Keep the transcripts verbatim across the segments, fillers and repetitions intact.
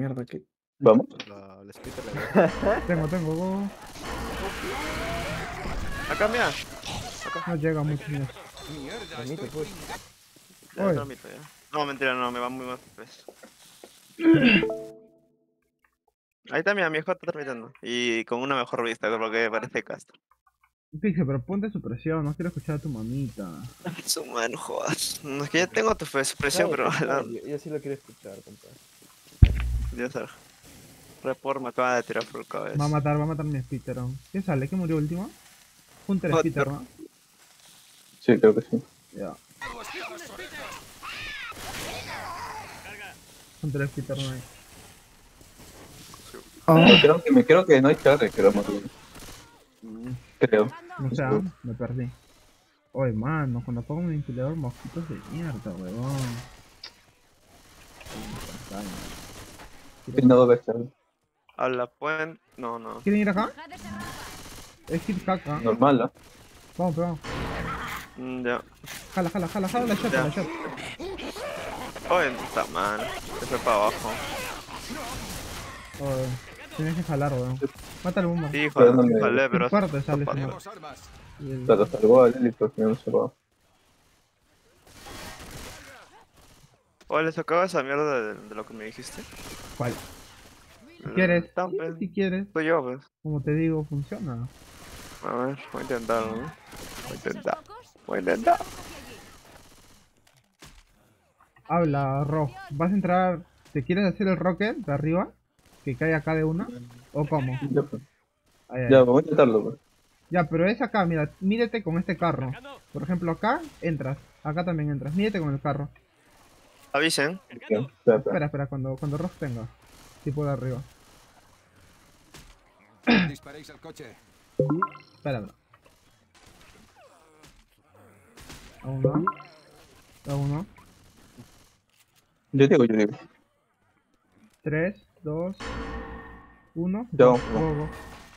mierda, ¿qué? Vamos. La, la Spitter la veo. Tengo, tengo, go. Acá, mira. No llega mucho. Mira. Transmite, pues. Ya, Oye. transmito ya. No, mentira, no, me va muy mal. Pues. Ahí está, mira, mi hijo está transmitiendo. Y con una mejor vista, porque parece Castro. Pixel, pero ponte su presión, no quiero escuchar a tu mamita. Su mano, jodas. No, es que ya tengo tu fe- presión, pero. No, yo, yo sí lo quiero escuchar, compa. Dios mío. Report me acaba de tirar por el cabeza. Va a matar, va a matar mi Spitter. ¿Quién sale? ¿Quién murió último? Hunter Hunter. Spitter, ¿no? Sí, creo que sí. Ya. Hunter Spitter no hay. Me creo que, me creo que no hay carry, creo más bien. Creo. No sé, ah, me perdí. Oye, mano, cuando pongo un ventilador, mosquitos de mierda, huevón. Sí, no debe estar. A la puente. No, no. ¿Quieren ir acá? Es hit caca. Normal, ¿ah? Vamos, pero vamos. Mm, ya. Jala, jala, jala, jala la shot, Ya. la shot. Oye, está mal. Se fue para abajo. Oye, tienes que jalar, weón. Mata al boomer. Sí, Pero no joder, me- jalé, pero. Fuerte sale ese Pero- man. Y el- Pero salvó a Lily porque no se va. Oye, le sacaba esa mierda de, de lo que me dijiste. ¿Cuál? Si quieres, Tampe. si quieres. Soy yo, pues. Como te digo, funciona. A ver, voy a intentarlo, ¿no? Voy a intentar. Voy a intentar. Habla, Ro. ¿Vas a entrar? ¿Te quieres hacer el rocket de arriba? ¿Que cae acá de una? ¿O cómo? Ya, pues. Ahí, ahí. Ya, vamos a intentarlo, pues. Ya, pero es acá, mira, mídete con este carro. Por ejemplo, acá entras, acá también entras. Mídete con el carro. Avisen. Ya, espera, espera. Espera, espera, cuando, cuando Ross tenga. Tipo de arriba. Disparéis al coche. Espera, bro. A uno. A uno. Yo digo, yo digo. Tres, dos, uno. Ya, Go, vamos. go, go.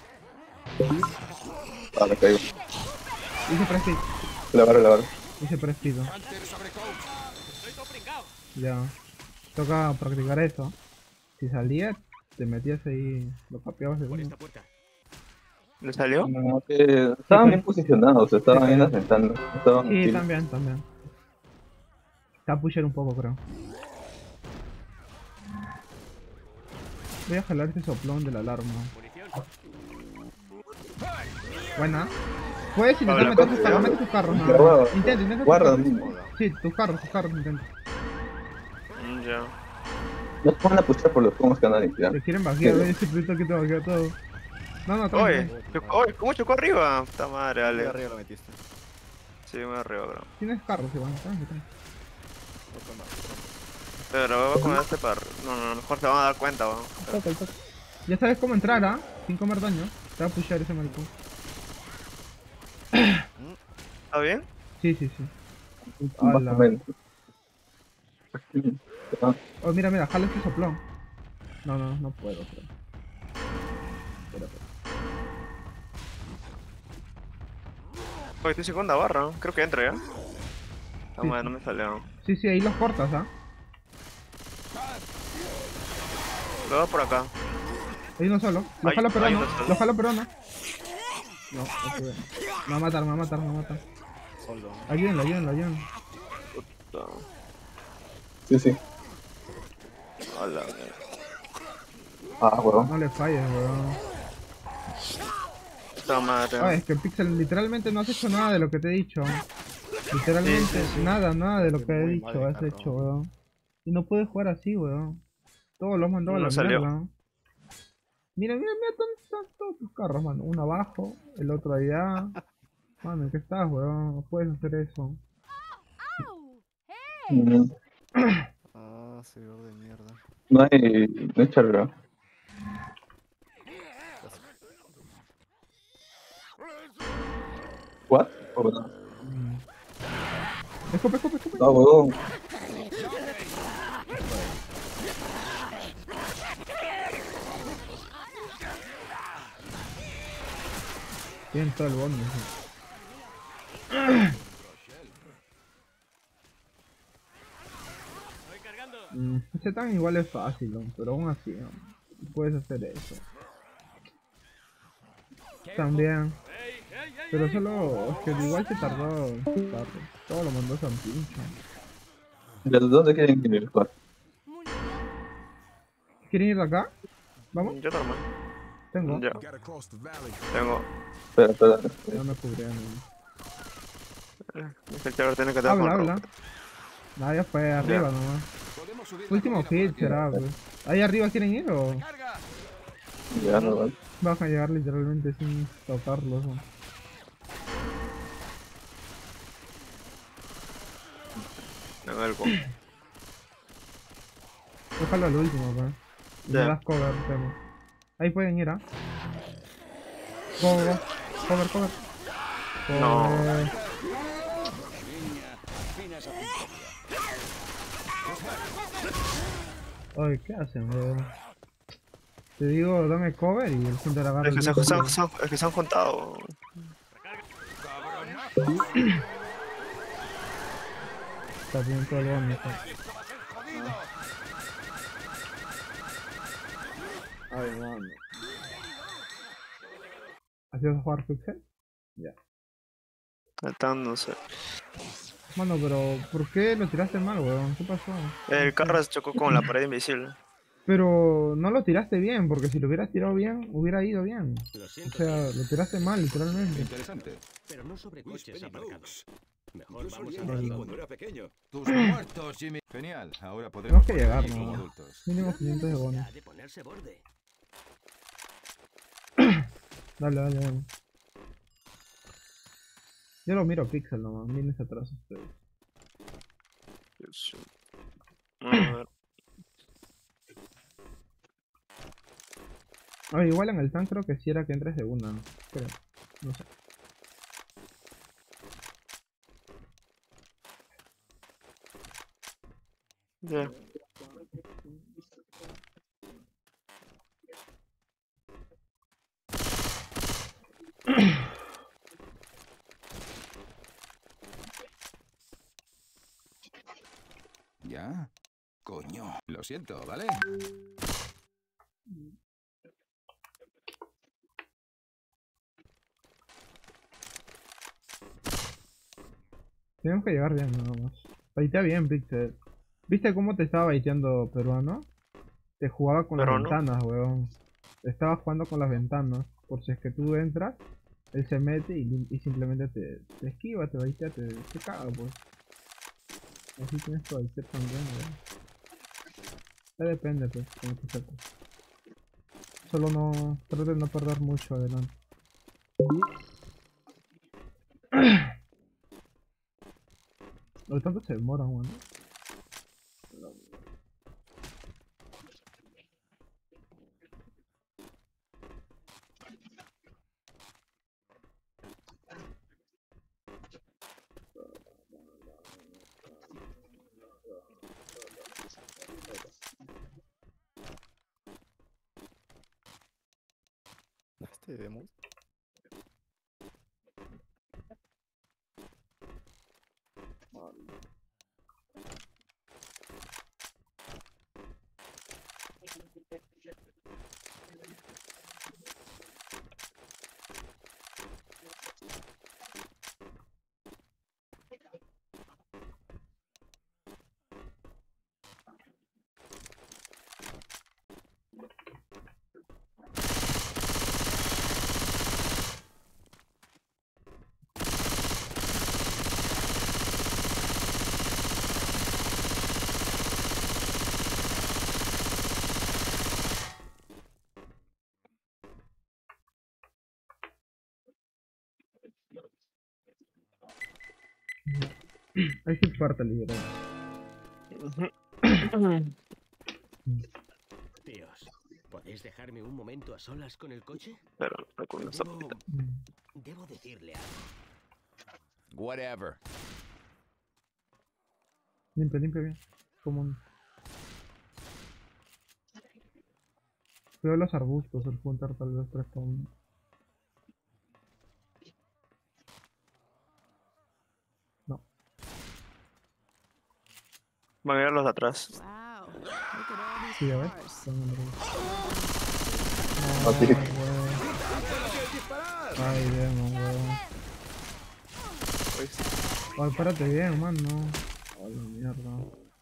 Ah, me caigo. Hice prespid. La barra, la barra. Hice prespid. Hunter sobre coach. Ya. Toca practicar eso. Si salía, te metías ahí, lo capeabas de uno. ¿Le salió? No, que estaban bien posicionados, estaban bien asentando. Estaban Sí, chill. también, también. Está a pusher un poco, creo. Voy a jalar ese soplón de la alarma. Buena. Puedes intentar Habla, meter tus ¿cuánto carros, lleva? mete tus carros. Ya, No. guarda. Intenta, intenta tus Guarda, carros. mismo. Sí, tus carros, tus carros, intenta. Mm, ya. No se van a puchar por los pomos que andan limpiando. Te quieren vaquear, oye, ese proyecto que te vaquea todo. No, no, tranqui, Oye, tranqui. chocó- oye, ¿cómo chocó arriba? Puta madre, Ahí Ale. arriba lo metiste. Sí, muy arriba, bro. Tienes carros igual, tranqui, tranqui. Otro más. Pero voy con este par. No, no, mejor se van a dar cuenta, weón. Toca, toca. Ya sabes cómo entrar, ¿ah? Sin comer daño. Te va a pushear ese maricón. ¿Está bien? Sí, sí, sí. Más Ala. o menos. Ah, Oh, mira, mira, jala este soplón. No, no, no puedo, creo. Espera, espera. Oye, estoy segunda barra, ¿no? Creo que entra ya. No, Sí, madre, sí. no me salió. Sí, sí, ahí los cortas, ¿ah? Lo voy por acá. Hay uno solo. Lo Hay- jalo hay peruano. uno solo. Lo jalo peruano. No, no pude. Me va a matar, me va a matar, me va a matar. Solo. Ayúdenlo, ayúdenlo, ayúdenlo. No. sí, sí. Hola. Ah, huevón. No le falles, weón. Puta madre. Oye, es que Pixel literalmente no has hecho nada de lo que te he dicho. Literalmente, Sí, sí, sí. nada, nada de lo Soy que he muy dicho mal de has carro. hecho, weón. Y no puedes jugar así, weón. Todos los mandó a No la salió. mierda. Mira, mira, mira, ¿dónde están todos tus carros, mano? Uno abajo, el otro allá. Mano, ¿en qué estás, weón? No puedes hacer eso. Mm, Ah, servidor de mierda. No hay. No hay charla. ¿What? Oh, no. Escupe, escupe, escupe. No, huevón. Tienen todo el bonus. Mm, Ese tan igual es fácil, ¿no? Pero aún así, ¿no? Puedes hacer eso. También. Pero solo, es que igual se tardó. Tarde. Todo lo mandó San Pincho. ¿De dónde quieren ir? Juan? ¿Quieren ir de acá? ¿Vamos? Yo normal. Tengo. Ya, Gotta cross the valley. tengo. Espera, espera. No me cubrieron. El chaval tiene que dar Habla, con habla. ropa. Ah, ya fue arriba Ya. nomás. Podemos subir la Último colina por hit aquí. será, pues. ¿Ahí arriba quieren ir o ¡Carga! Ya no van. van a llegar literalmente sin tocarlos? ¿No? Tengo el bomb. Déjalo al último, pues. Y Ya. me das cover, Temo. Ahí pueden ir, ¿ah? Go, go, go. Cover, cover. No. Cover. Ay, ¿qué hacen, weón? Te digo, dame cover y el Hunter agarra Es que el se, último. se, se, es que se han juntado. Está bien todo el bonito. Ay, mano. ¿Así vas a jugar Pixel? Ya. Están, no sé. Mano, pero ¿por qué lo tiraste mal, weón? ¿Qué pasó? El carro se chocó con la pared invisible. Pero no lo tiraste bien, porque si lo hubieras tirado bien, hubiera ido bien. Lo O siento, sea, lo tiraste mal, literalmente. Interesante. pero no sobre coches aparcados. Mejor Yo vamos solía a ir allí verlo. cuando era pequeño. Tus muertos, Jimmy. Genial, ahora podremos que volver llegar, allí como ¿no? adultos. Mínimo quinientos de bono. De ponerse borde. Dale, dale, dale. Yo lo miro Pixel nomás, miren atrás ustedes. Dios. A ver. Ah, igual en el tank creo que sí era que entres de una, ¿no? Creo, no sé. Ya. ¿Ya? Coño. Lo siento, ¿vale? Tenemos que llegar bien nada más. Baitea bien, Pixel. ¿Viste cómo te estaba baiteando peruano? Te jugaba con Peruano. las ventanas, weón. Te estaba jugando con las ventanas. Por si es que tú entras, él se mete y, lim- y simplemente te, te esquiva, te baitea, te, te caga, pues. Así tienes que baitear también, weón. Ya depende, pues, como te sepas. Solo no, trata de no perder mucho adelante. Lo tanto se demora, weón. Este demo. Ahí sí parte literal. Tíos, ¿podéis dejarme un momento a solas con el coche? Pero no con esta Debo, patita. debo decirle algo. Whatever. Limpia, limpia bien. Como un... Cuidado los arbustos, el punter tal vez presta un... No. Van a ir a los de atrás. Wow. Sí, a ver. Ah, sí. Ay, demon, weón. Ay, párate bien, man, no. Ay, mierda.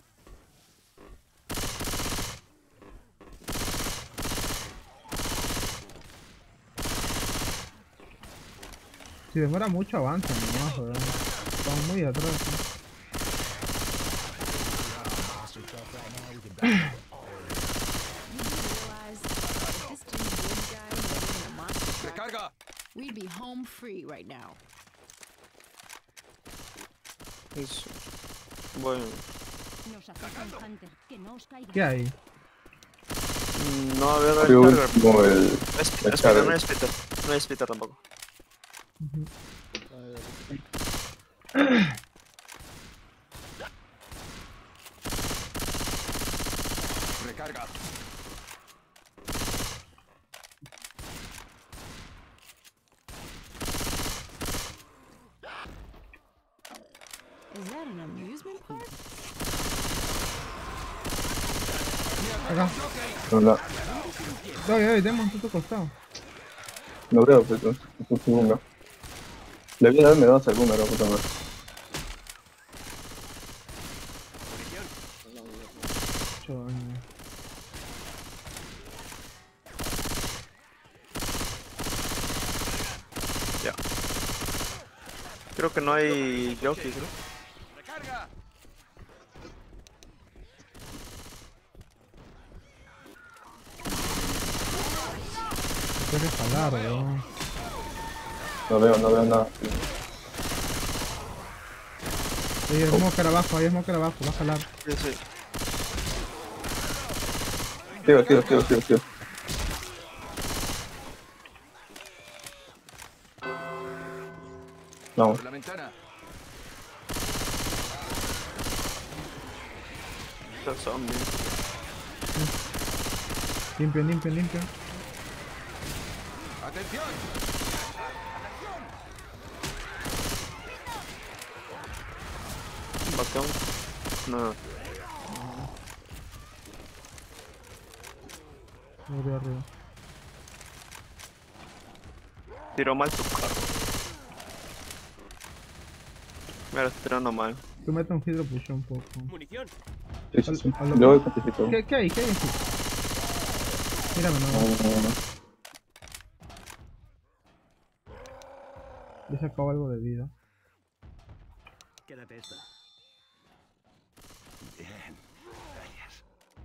Si demora mucho avanza nomás, weón. Estamos muy atrás. ¿No? ¡Recarga! We'd be home free right now. Eso. Bueno, Nos atacan, Hunter. Que no os caiga. ¿Qué hay? mm, no, a ver, Fue el cargar. último el... No es el es Peter, cargar. no es Peter. No es Peter tampoco. ¡Recarga! Is that an amusement park? Acá. No, no, Oye, oye, demon, tú a tu costado. no creo, pues, no, no, no, no. Le voy a darme dos alguna, la puta madre. Ocho años. Ya. Creo que no hay jockeys, ¿no? ¡Recarga! Tienes que jalar, weón. No veo, no veo nada. Hay smoker abajo, hay smoker abajo, va a jalar. Sí, sí. Tío, tío, tío, tío, tío. Vamos. Por la ventana. Los zombies. Limpio, limpio, limpio. ¡Atención! Botón. No. Murió arriba. Tiró mal su carro. Me lo estoy tirando mal. Tú metes un hidro push un poco. Munición. Sí, sí, sí. A lo- Yo voy participando. ¿Qué, ¿Qué hay? ¿Qué hay aquí? Mírame, no. Ya se acabó algo de vida. Quédate esta. Bien. Gracias.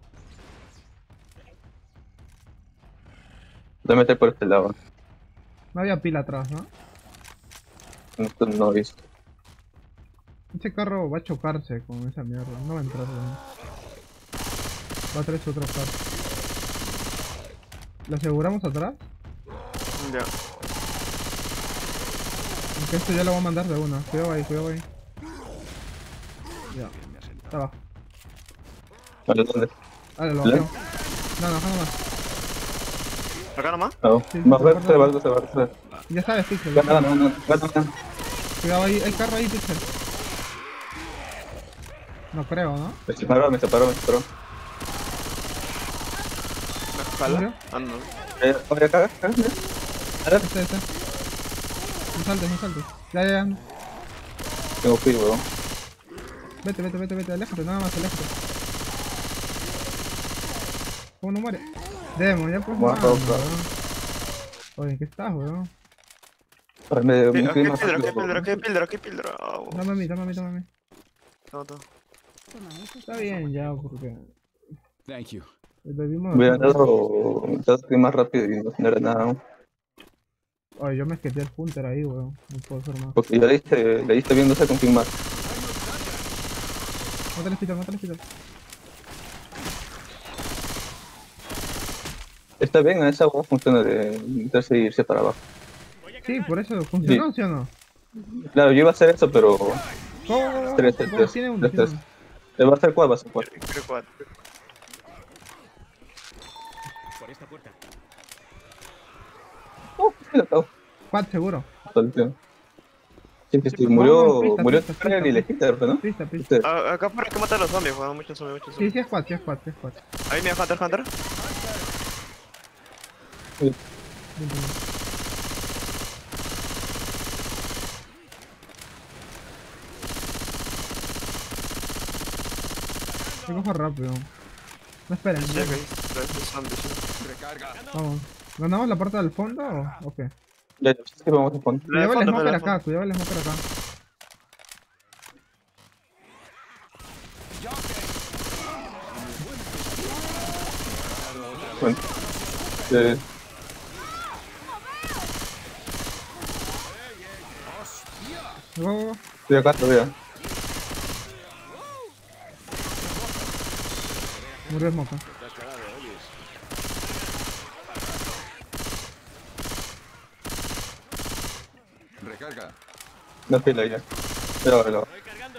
Voy a meter por este lado. No había pila atrás, ¿no? No, no he visto. Ese carro va a chocarse con esa mierda. No va a entrar, weón. Va a traer su otro carro. ¿Lo aseguramos atrás? Ya. Aunque esto ya lo voy a mandar de una. Cuidado ahí, cuidado ahí. Ya. Está abajo. Vale, ¿dónde? Vale, lo ¿Le? bloqueo. No, no, no más. ¿Acá nomás? No. Sí, Más sí, verde, sí, se va, se va, se va. Ya sabes, Pixel. Gana, gana, gana, gana, gana. Cuidado ahí, hay carro ahí, Pixel. No creo, ¿no? Me separó, me separó, me separó. ¿Me jala? ¿Murió? Ah, no. Eh, oye, acá, acá, mira. Ahora Este, este. No saltes, no saltes. Ya, ya, ya. tengo fui, weón. Vete, vete, vete, vete. Aléjate, nada más, aléjate. ¿Cómo no muere? Demo, ya pues. Bueno, mano, claro. weón. Oye, ¿en qué estás, weón? Para me ¿Qué un qué clima pildra? ¿Qué rápido, pildra? weón. ¿Qué pildra? ¿Qué pildra? Ah, bueno. Dame a mí, dame a mí, dame a mí. No, no. Toma, esto Está bien ya, porque Thank you. bebimos. Hubiera dado dado clima rápido y no era nada aún. Oye, yo me esqueté el punter ahí, weón. No puedo hacer más. Porque ya le diste, le diste viendo ese confirmar. Mátale, Peter, mátale, Peter. Está bien, esa hueá funciona de meterse y irse para abajo. Sí, por eso funcionó, ¿sí, o no? Claro, yo iba a hacer eso, pero Go, go, go, go. tres, tres, Go, tres, tiene uno, tres, tiene tres. uno. ¿Le va a hacer cuál? Va a hacer cuál. Creo cuatro. Por esta puerta. Oh, sí, lo acabo. Quad seguro. Todo el tiempo. Sí, sí, sí, Vamos, murió, pista, murió pista, Trell pista. y Legitter, ¿no? Pista, pista. Este, Ah, acá por que matar a los zombies, weón. Muchos zombies, muchos Sí, zombies. sí es squad, sí es squad, sí es squad. Ahí mira, Hunter, Hunter. Me cojo rápido. No esperen, Sí, ya. ok. Tres zombies, sí. Recarga. Vamos. ¿Ganamos la parte del fondo o, o qué? ya, ya, sí, vamos a poner. La de Cuidado el fondo, smoker la de acá, fondo. cuidado el smoker acá. Bueno. Eh, Go, go, go. estoy acá todavía. Murió el smoker. Recarga. No pila ya. Pero ahora lo.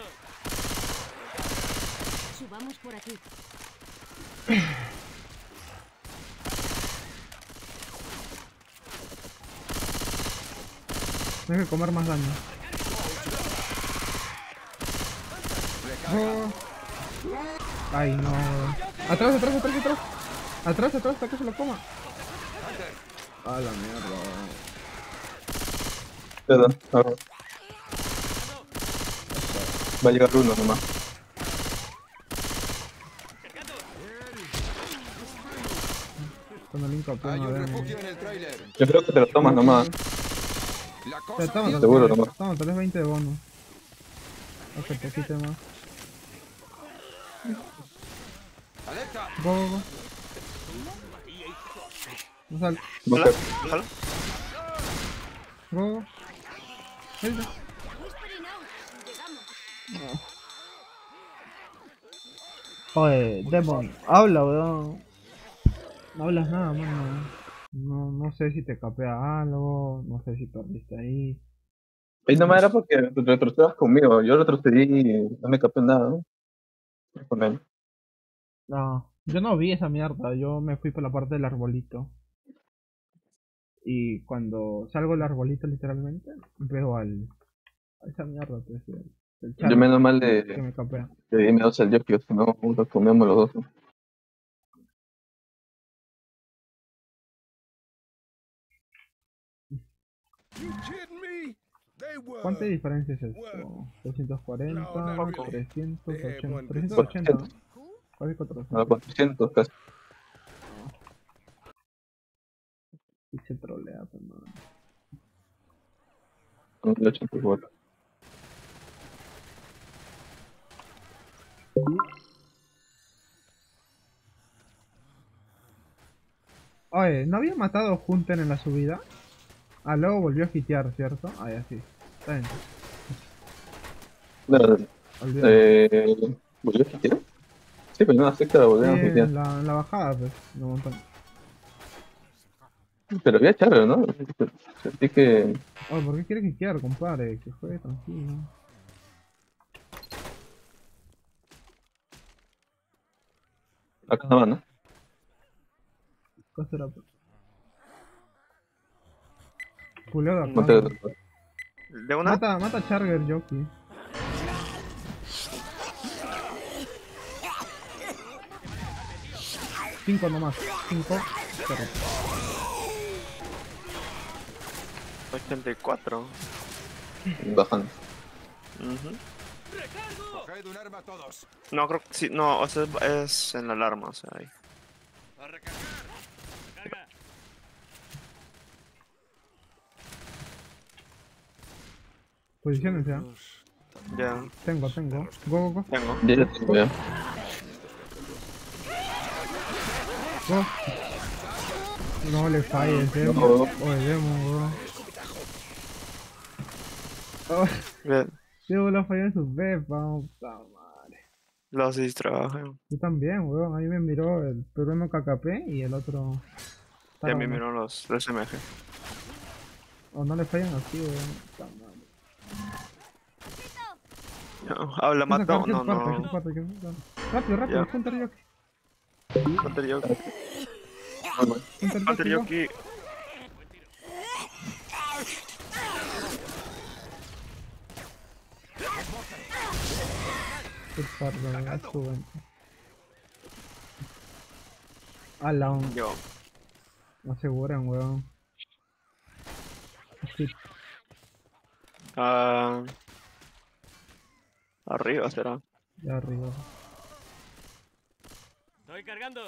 Subamos por aquí. Tienes que comer más daño. Go. Ay, no. Atrás, atrás, atrás, atrás. Atrás, atrás, hasta que se lo coma. A la mierda. Pero, ahora. Va a llegar uno nomás. Con el link Hay no un vemos. refugio en el tráiler. Yo creo que te lo tomas nomás. La Ya, cosa toma, bien. Seguro, toma, nomás. toma, tenés veinte de bono. Ok, poquito más. Alerta. Go, go, go. No sal. No Hola, sé. hola. Go, go. Venga. Oye, Demon, habla, weón. No hablas nada, mano. No, no sé si te capea algo, no sé si perdiste ahí. Ahí nomás era porque retrocedas conmigo. Yo retrocedí y no me capé nada, ¿no? Con él. No, yo no vi esa mierda, yo me fui por la parte del arbolito. Y cuando salgo del arbolito literalmente, veo al... a esa mierda, pues, el, el Yo Charlie menos mal que de, me capea. de dime dos al Jockey, si no, nos comíamos los dos. ¿no? You kidding me? They were. ¿Cuánta diferencia es esto? doscientos cuarenta, No, not really. trescientos They had ochenta, one trescientos ochenta, ¿no? Casi A cuatrocientos. cuatrocientos casi. Y se trolea, pues, man. Con el ochenta y cuatro. Oye, ¿no había matado a Hunter en la subida? Ah, luego volvió a hitear, ¿cierto? Ah, ya sí. Está bien. No, Olvídate. eh, ¿volvió a hitear? Sí, pero en una secta la Sí, volvieron a hitear. en la, en la bajada, pues, de montón. Pero había charro, ¿no? Sentí que. Oye, ¿por qué quieres hitear, compadre? Que juegue tranquilo. Acá no, ¿no? ¿Qué será, pues? Julio de No te- acá. De una. Mata, mata a Charger Jockey. Cinco nomás. Cinco. Cero. ochenta y cuatro. Bajando. Ujú. Coged un arma todos. No, creo que sí. No, o sea, es en la alarma, o sea, ahí. Posiciones ya. Ya, Tengo, tengo. Go, go, go. tengo. Ya ya tengo ya. Go. No le falles, Demo. No. Oye, Demo, bro. Oh, Bien. Demo lo falló en su pepa, puta madre. Los distrajo. Yo también, weón. Ahí me miró el peruano K K P y el otro. Ya me Tarano. miró los, los M G. O no le fallan así, weón. Puta madre. No, habla, Quiero mató. sacar, No, quiero parte, no. quiero parte, quiero parte. Rápido, rápido, Ya. Hunter Jockey. Hunter Jockey. Vamos. Hunter Hunter Jockey, go. Jockey. Qué pardo, weón, su venta. Ah, la un... Yo. No aseguran, weón. Sí, Ah, arriba será. ya arriba. Estoy cargando.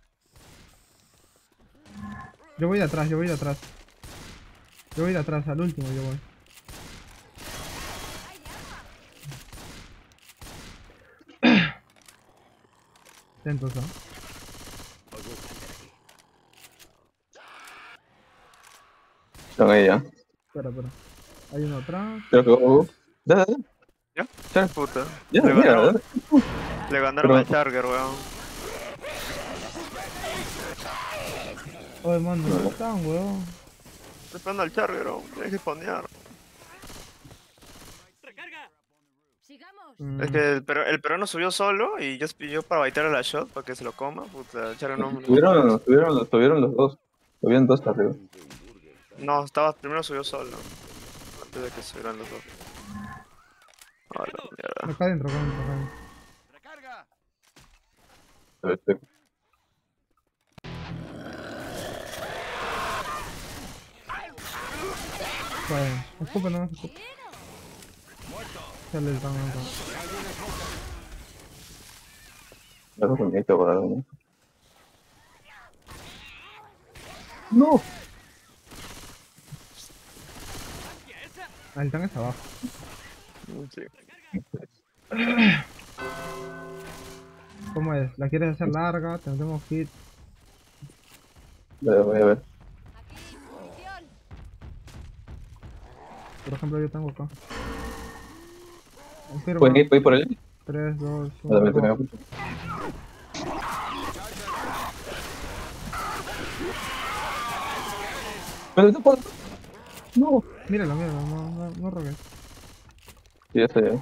Yo voy de atrás, yo voy de atrás. Yo voy de atrás, al último yo voy. Atentos, ¿no? Están ahí ya. Espera, espera. Hay uno atrás. Creo que oh, dale, dale. ¿Ya? Ya, Puta. ya, Le mira, ganaron, dale. le ganaron Pero- al Charger, weón. Oye, mano, ¿dónde están, weón? Estoy esperando al Charger, weón. Tienes que spawnear. ¡Recarga! Sigamos. Mm, Es que el, pero, el peruano subió solo y yo pidió para baitar a la shot para que se lo coma. Puta, el Charger no. Tuvieron, tuvieron, tuvieron los dos. Tuvieron dos arriba. No, estaba, primero subió solo. Antes de que subieran los dos. A la mierda. acá adentro, acá adentro, acá adentro. ¡Recarga! Este, Vale, escupa nomás, escupa. Sale el tan acá. algo bonito, weón. No. Ah, el tan es abajo. Sí. ¿Cómo es? ¿La quieres hacer larga? Tendremos hit. Voy a ver, voy a ver. Aquí, munición. Por ejemplo, yo tengo acá. Confirma. ¿Pueden ir, pueden ir por ahí? tres, dos, Dame, uno. dame. Pero no puedo. No. Míralo, míralo, no, no, no rogues. Sí, ya sé.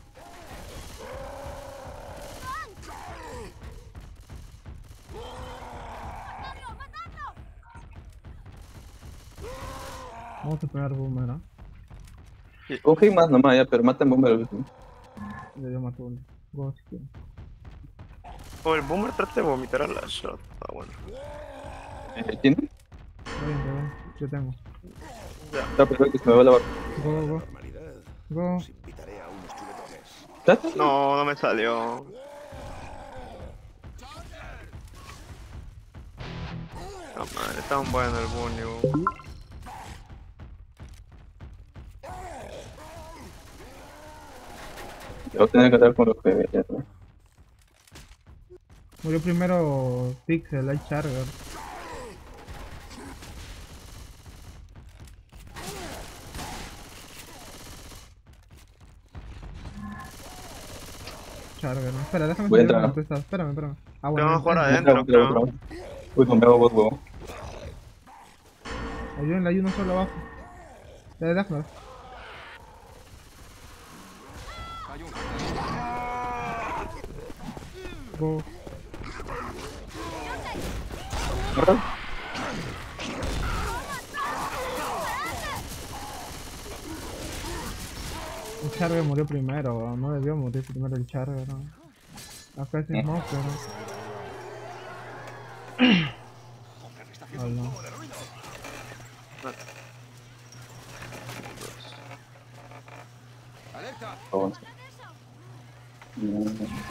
Vamos a pegar boomer, ¿no? Un hit más nomás ya, pero maten bomber al último. Ya yo mato uno. Go, si quieres. O el boomer trata de vomitar a la shot. Ah, bueno. Eh, ¿Tiene? Está bien, está bien. Yo tengo. Está perfecto, se me va a lavar. Go, go, go. Normalidad. Go. Os invitaré a unos chuletones. ¿Trata? No, no me salió. No, madre, es tan bueno el bunny, weón. Yo voy a tener que andar con los que ya, ¿no? Murió primero Pixel, hay Charger. Charger, no. Espera, déjame Voy a salir entrar. donde tú estás. Espérame, espérame. Ah, Te bueno. van a jugar entra. adentro, Otra, otra, creo. otra. Uy, no me hago vos, huevón. Ayúdenle, hay uno solo abajo. Dale, déjalo. Hay un Go. ¿Verdad? El Charger murió primero, no debió morir primero el Charger, ¿no? Acá es Smoker, ¿no? Ah, no. ¡Alerta! Vamos. Mm,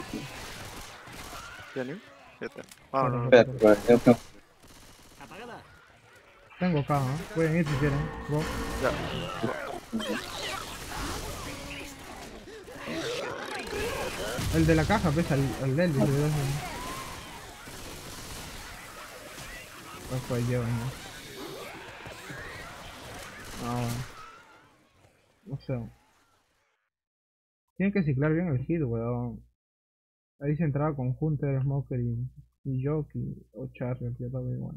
¿Ya ni? Ya está. Vámonos. Espérate, vale, ya tengo. Apagada. Tengo acá, ¿no? Pueden ir si quieren. Go. Ya. El de la caja, pues, el, el del video. Ojo, ahí llevan, ¿no? Ah, bueno. No sé. Tienen que ciclar bien el hit, weón. Ahí se entraba con Hunter, Smoker y, y Jockey o Charger, ya estaba igual.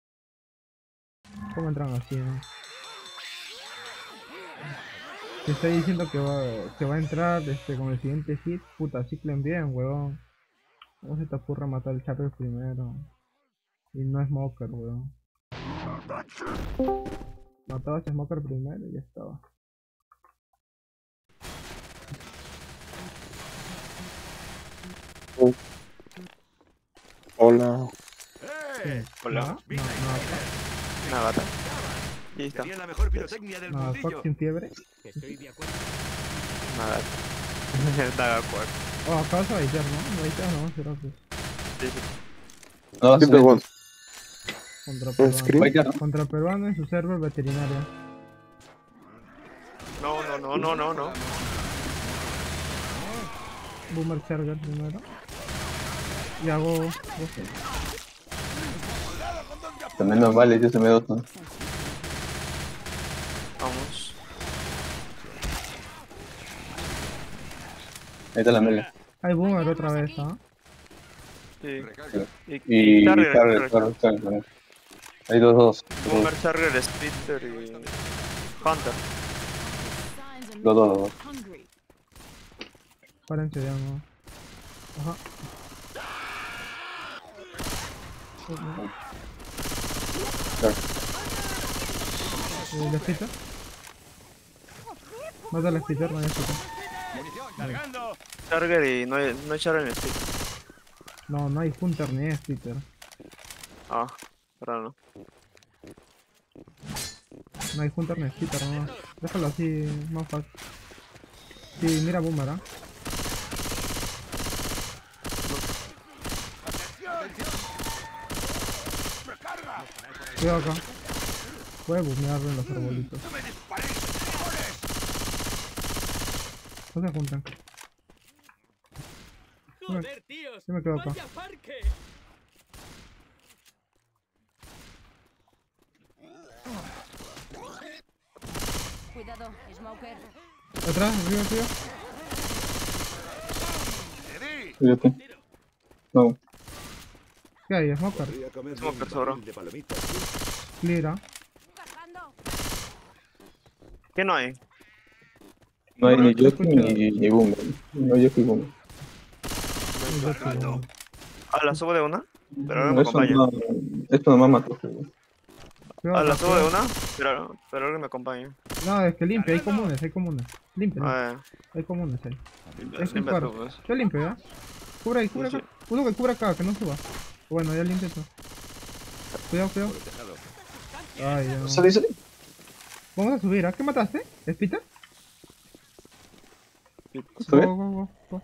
¿Cómo entran así, no? Te estoy diciendo que va, que va a entrar este, con el siguiente hit. Puta, ciclen bien, weón. ¿Cómo se te ocurre matar al Charger primero? Y no es Smoker, weón. Matabas a Smoker primero y ya estaba. Hola. ¡Eh! Hola. No, no, no, Una gata. Y está. Tenía la mejor pirotecnia del no, mundillo. fuck sin fiebre. Estoy de acuerdo. Una gata. Daga cuac. Oh, acá vas a baitear, ¿no? Baitear, no, será pues. Sí, sí. No, ¿Qué sí, pregunta? Contra ¿Un peruano. screen? Vaya, ¿no? Contra peruano en su server veterinaria. No, no, no, no, no, no. Boomer Charger primero. Y hago doce. También nos vale, yo se me dos, ¿no? Vamos. Ahí está la mele. Hay Boomer otra vez, ¿ah? Sí. Recarga. Y, Y y Charger, Charger, Charger. Charger, Charger. Hay dos, dos. Boomer, Charger, Splinter y Hunter. Signs of Los dos, los dos. hungry. Párense ya, ¿no? Ajá. Eh, ¿La Spitter? Mata la Spitter, no hay Spitter. Munición, cargando. Charger y no hay, no hay Charger en Splinter. No, no hay Hunter ni hay Spitter. Ah, pero no. No hay Hunter ni Spitter, no. Déjalo así, más fácil. Sí, mira Boomer, ¿ah? Cuidado acá. Puede boomear en los arbolitos. No se juntan. Joder, tíos. Yo me quedo acá. Vaya parque. Cuidado, Smoker. Atrás, arriba, tío. Fíjate. No, ¿Qué hay? Smoker. Podría comerme Somos un tesoro. barril de palomitas. Clear. Bajando. ¿Qué no hay? no hay ni Escucha. Jockey ni, ni Boomer. No hay Jockey y Boomer. ¿A la subo de una? Pero ahora me Eso acompaña. no, esto nomás mató. Cuidado ¿A la acá, subo de cuidado. una? Pero, pero ahora me acompaña. No, es que limpia, hay comunes, hay comunes. Limpia, limpia. Ah, Hay comunes ahí. limpia, Es un limpia par. tú, pues. Yo limpio, ¿ya? Cubre ahí, cubre Sí, acá. Uno que cubra acá, que no suba. Bueno, ya limpia eso. Cuidado, cuidado. Por el tejado. Ay, ya. Salí, salí. Vamos a subir, ¿ah? ¿Qué mataste? ¿Es Peter? ¿Sube? Go, go, go, go.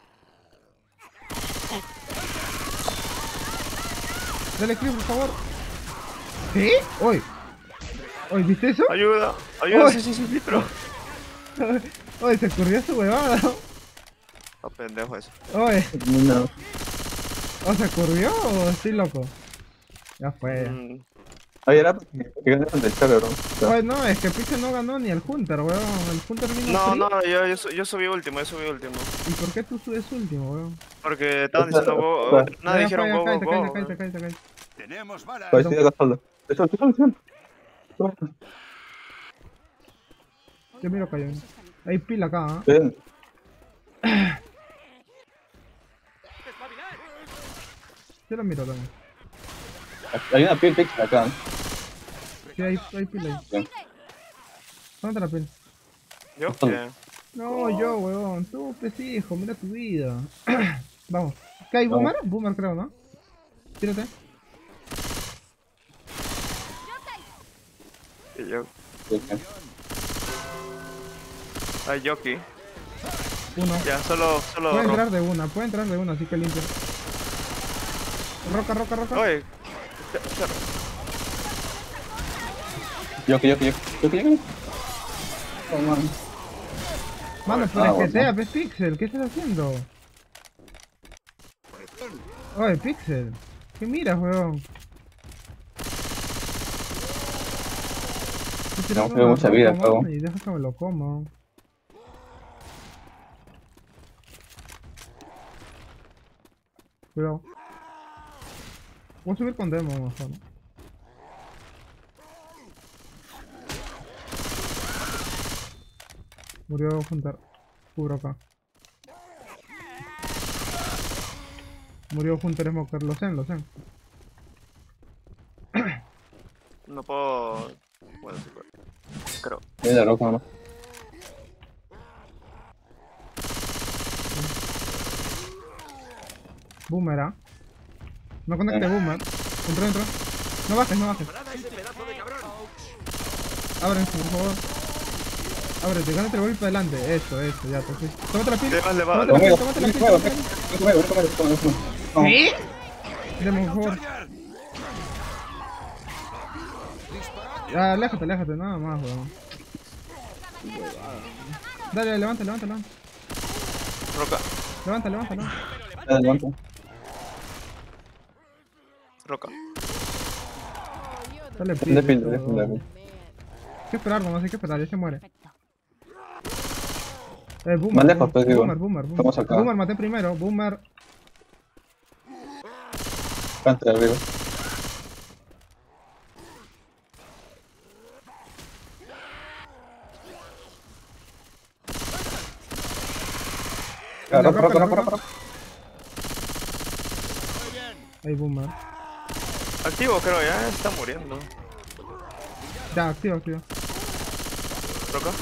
Dale clip, por favor. ¿Sí? ¡Uy! ¡Uy! ¿Viste eso? Ayuda, ayuda, Uy. sí, sí, sí, pero. ¡Uy! Se ocurrió su huevada. Está pendejo eso. ¡Uy! No. ¿O se ocurrió o estoy loco? Ya fue. ya. Mm, Ahí era porque porque ganaron del Charger, ¿no? O sea, Pues no, es que Pixel no ganó ni el Hunter, weón. El Hunter vino No, free. no, yo, yo, su- yo subí último, yo subí último. ¿Y por qué tú subes último, weón? Porque estaban O sea, diciendo go, o go. sea, Nada, Ya dijeron fue, go, ya go, cállate, go. cállate, cállate, cállate, cállate. Tenemos balas. pues sí, acá solo. Eso, eso, eso. Yo miro acá, yo miro. Hay pila acá, ¿ah? Ven. Yo lo miro también. Hay una piel pixel acá. Sí, hay, hay pila ahí. Bien. ¿Dónde está la pila? Yo, Bastante. que. No, yo, weón. Tú, pues hijo, mira tu vida. Vamos. ¿Qué hay, Vamos. Boomer? Boomer creo, ¿no? Tírate. que yo. Ok. Hay jockey. Uno. Ya, solo, solo. Puede ro- entrar de una, puede entrar de una, así que limpio. Roca, roca, roca. Oye, cer- cer- Yo, que yo, que yo. Yo, que yo. Oh, man. Mano, pero Ah, es que bueno. sea, ves Pixel, ¿qué estás haciendo? Oye, Pixel, ¿qué miras, weón? Estoy tirando tengo una mucha roca, vida, mano, cabrón. y deja que me lo coma. Cuidado. Voy a subir con demo mejor, ¿no? Murió juntar. Cubro acá. Murió Hunter Smoker, lo sé, lo sé. no puedo. Bueno, sí, pero- creo. Viene la roca, mamá. Boomer, ¿ah? No conecte boomer. Entró, entró. No bajes, no bajes. Ábrense, por favor. Ábrete, gánate el golpe adelante. Eso, eso, ya, te fuiste. Tómate la pila. Le vas, le vas. Tómate la Conmigo, pila, tómate la conmigo, pila. conmigo, conmigo, conmigo, conmigo. No. ¿Sí? Deme, por favor. Ya, aléjate, aléjate, nada más, weón. Dale, levanta, levanta, levanta. Roca, Levanta, levanta, levanta. Adelante. roca. Dale, Déjale pila. pila, déjale pila. Hay que esperar, nomás hay que esperar, ya se muere. Eh, boomer, Más lejos, boomer, pues, digo. boomer, boomer, boomer. Estamos acá. Boomer, maté primero, boomer. Cante arriba. Ah, roca, roca, roca, roca. Ahí, boomer. Activo, creo, ya está muriendo. Ya, activa, activa. Roca.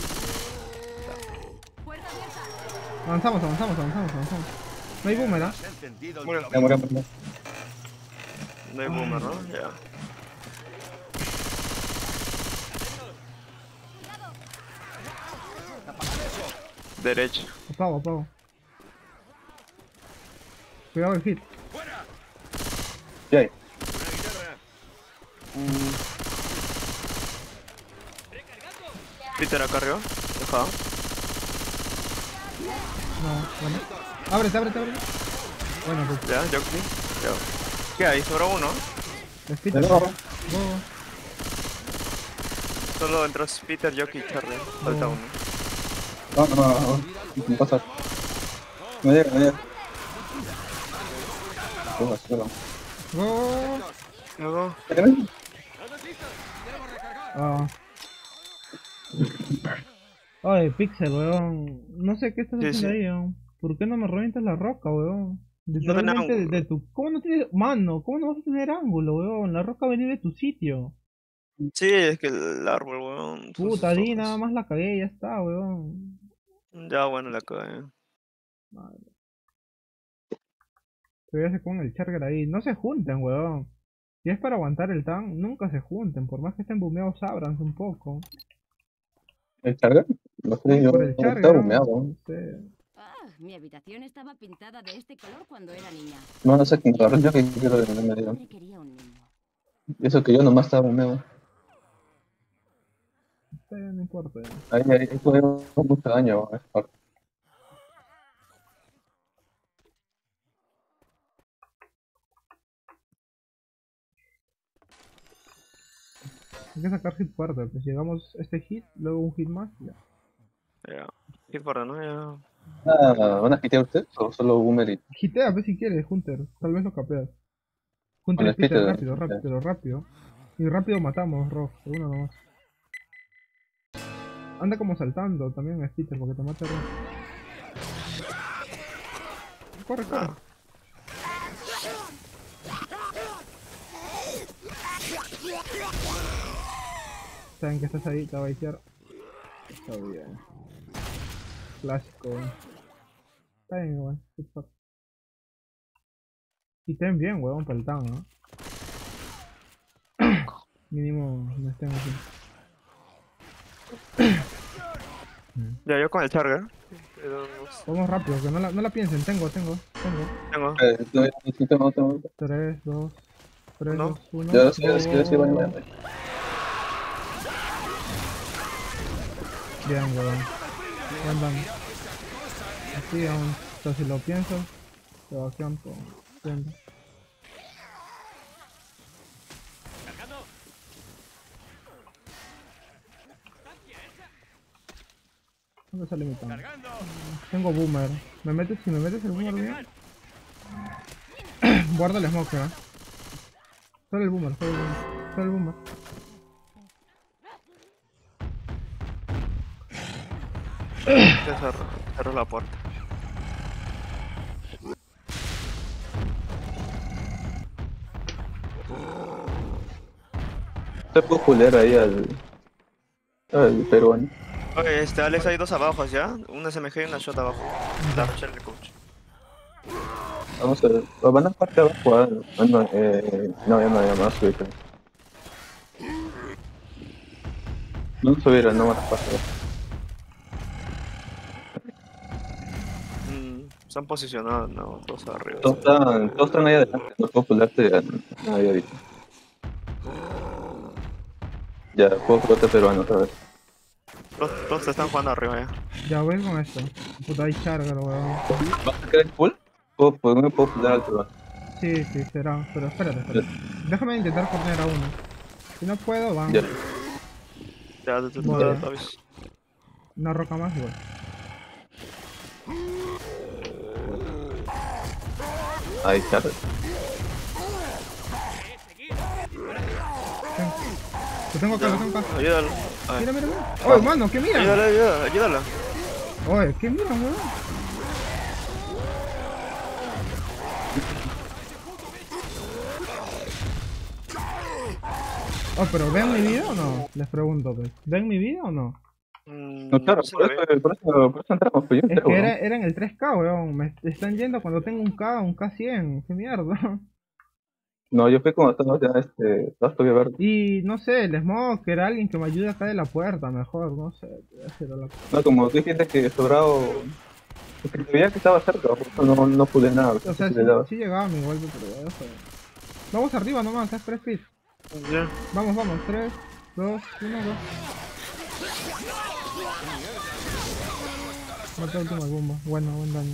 Avanzamos, avanzamos, avanzamos, avanzamos. No hay boomer, ¿ah? Encendido el Murió. Ya murió, murió. No hay boomer, ¿no? Ya. Derecha. Apago, apago. Cuidado el hit. ¿Qué hay? Peter acá arriba. Dejado. No, bueno. Ábrete, ábrete, ábrete. Bueno, pues, Ya, Jockey. Ya. ¿Qué hay? Sobró uno. despita. De Go, nuevo. go. Solo entró Peter, Jockey y Charlie. Falta No. uno. No, no, no, no. No pasa. No llega, no llega. Toma, toma. Go. Luego. ¿Qué tenés? Ah. Ay, Pixel, weón. No sé qué estás Sí, haciendo sí. ahí, weón. ¿Por qué no me revientas la roca, weón? tengo Literalmente de, ángulo. de tu... ¿Cómo no tienes... Mano, ¿cómo no vas a tener ángulo, weón? La roca venía de tu sitio. Sí, es que el árbol, weón. sus Puta, di hojas. nada más la cagué y ya está, weón. Ya, bueno, la cagué. Todavía se pongan el charger ahí. No se junten, weón. Si es para aguantar el tank, nunca se junten. Por más que estén bumeados, ábranse un poco. ¿El charger? No sé, yo Por el está charger, humeado. no sé. Ah, mi habitación estaba pintada de este color cuando era niña. No, no sé quién agarró. Yo que quiero de me digan. Siempre quería un niño. Y eso que yo nomás estaba humeado. Está bien, no importa. Ahí, ahí, ahí fue mucho daño. Es parte. Hay que sacar hit fuerte. Pues llegamos este hit, luego un hit más y ya. Ya. ¿Qué para, no? Ya. Ah, ¿van a quitar ustedes o solo Boomer y Hitea, ve si quieres, Hunter. Tal vez lo capeas. Hunter, Con el Peter, Peter, rápido, ya. rápido, rápido. Y rápido matamos, Rob. De uno nomás. Anda como saltando también a Peter porque te mata Rob. Corre, corre. Ah. Saben que estás ahí, te va a baitear. Está bien. Clásico. Está bien, igual. Good fuck. Y ten bien, huevón, para el town, ¿no? Mínimo no estén así. Ya, yo con el charger. Pero no sé. Vamos rápido, que no la, no la piensen. Tengo, tengo, tengo. Tengo. Eh, no, sí, tengo, tengo. tres, dos, tres, ¿No? dos, uno. Ya, sí, ya, sí, ya, sí, vale, vale. Bien, huevón. Bien, van. Así aún. O sea, si lo pienso, te vaquean por tiempo. ¿Dónde sale mi tanque? Tengo boomer. ¿Me metes? Si me metes el boomer bien. Guarda el smoke, ¿eh? Solo el boomer, solo el boomer. Solo el boomer. Ya cerró, cerró la puerta. Te puedo julear ahí al. al peruano. Oye, este Alex, hay dos abajo ya. Una S M G y una shot abajo. La Rochelle de coach. Vamos a ver. Lo van a parte abajo. ah, Bueno, eh, no, ya no, ya más subir. No subir, no van a parte abajo. Mm, están posicionados, no, todos arriba. Todos están, todos están ahí adelante. No puedo pularte a nadie ahorita. Ya, puedo pularte peruano otra vez. Todos, todos están jugando arriba ya. Ya voy con esto. Puta, hay charger, weón. ¿Vas a querer pull? Puedo, pues, no me puedo pular al peruano. Sí, sí, será. Pero espérate, espérate. Déjame intentar poner a uno. Si no puedo, vamos. Ya. Ya, te, te, te, Bueno. te aviso. Una roca más igual. Ahí, charger. Lo tengo acá, lo tengo acá. Ayúdalo. Ay. Mira, mira, mira. Oye, mano, ¿qué mira? Ayúdalo, ayúdalo, ayúdalo. Oye, ¿qué mira, weón? Oh, pero ¿ven mi vida o no? Les pregunto, pues. ¿Ven mi vida o no? Mm, No, claro, se por lo ve. eso, por eso, por eso entramos, pues yo Es entrego, que ¿no? era, era en el tres K, weón. Me están yendo cuando tengo un K, un K cien. ¿Qué mierda? No, yo fui como estaba ya, este, ya estoy verde. Y no sé, el Smoker, alguien que me ayude acá de la puerta, mejor, no sé. Voy a hacer la... No, como tú dijiste que sobrado, porque te veía que estaba cerca, por eso no, no pude nada. O sea, si sí, le daba. sí llegaba mi golpe, pero ya sé. Vamos arriba nomás, haz tres feet. Ya. Vamos, vamos, tres, dos, uno, dos. Mata última bomba, bueno, buen daño.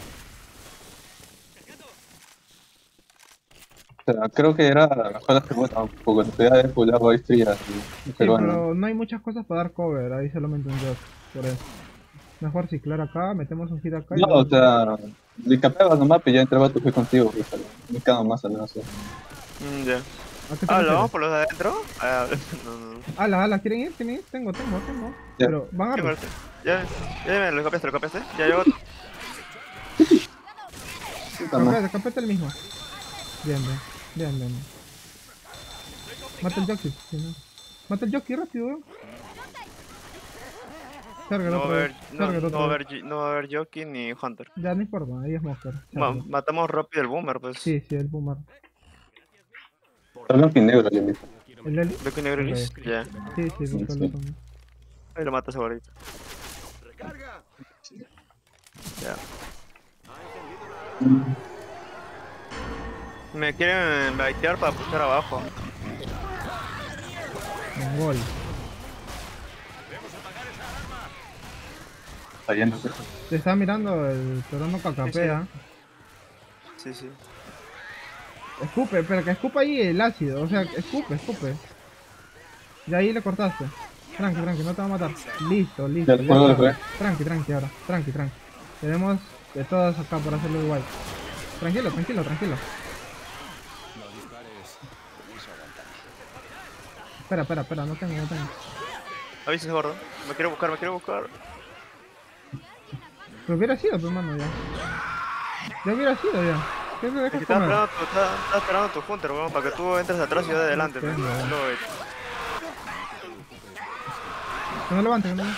O sea, creo que era mejor la segunda, un poco, en realidad de pulado ahí estoy ya, Sí, peruano. pero no hay muchas cosas para dar cover, ahí solamente un job, por eso. Mejor ciclar acá, metemos un hit acá y No, luego- o sea, le capeabas nomás, pero ya entraba tu fui contigo, pues, me quedo más al menos. Mm, ya. ¿A qué te Ah, ¿lo refieres? vamos por los de adentro? Ah, no, no, no. Ala, ala, ¿quieren ir? ¿Quieren ir? Tengo, tengo, tengo. Ya. Pero van a ¿Qué arder. parte? Ya, ya me lo copiaste, lo copiaste. Ya llegó. Capete, capete el mismo. Bien, bien, bien, bien. Mata el jockey. Sí, no. Mata el jockey rápido, weón. Charger No va a otra haber, vez. no, Charger no otra va a vez. haber, no va a haber jockey ni hunter. Ya no importa, ahí es Monster. Ma- Charger. matamos rápido el boomer, pues. Sí, sí, el boomer. Está blanco y negro, le invito. ¿El Leli? Blanco y negro Ok. gris. Ya. Sí, sí, Sí, busca sí. el otro. Ahí lo matas ahorita. Ya. Me quieren baitear para pushar abajo. Mongol. Está yendo. Te está mirando el peruano cacapea. Sí, sí. Escupe, pero que escupa ahí el ácido. O sea, escupe, escupe. Y ahí le cortaste. Tranqui, tranqui, no te va a matar. Listo, listo. Ya, ya juego está. después. Tranqui, tranqui ahora. Tranqui, tranqui. Tenemos de todas acá por hacerlo igual. Tranquilo, tranquilo, tranquilo. Espera, espera, espera, no tengo, no tengo. Avises, gordo. Me quiero buscar, me quiero buscar. Pero hubiera sido, pues mano, ya. Ya hubiera sido, ya. ¿Qué te Es dejas que estaba comer? esperando, tu, estaba, estaba esperando tu hunter, weón, para que tú entres atrás y yo de adelante. Ok, pues. no. No, eh, Que no levante, que no.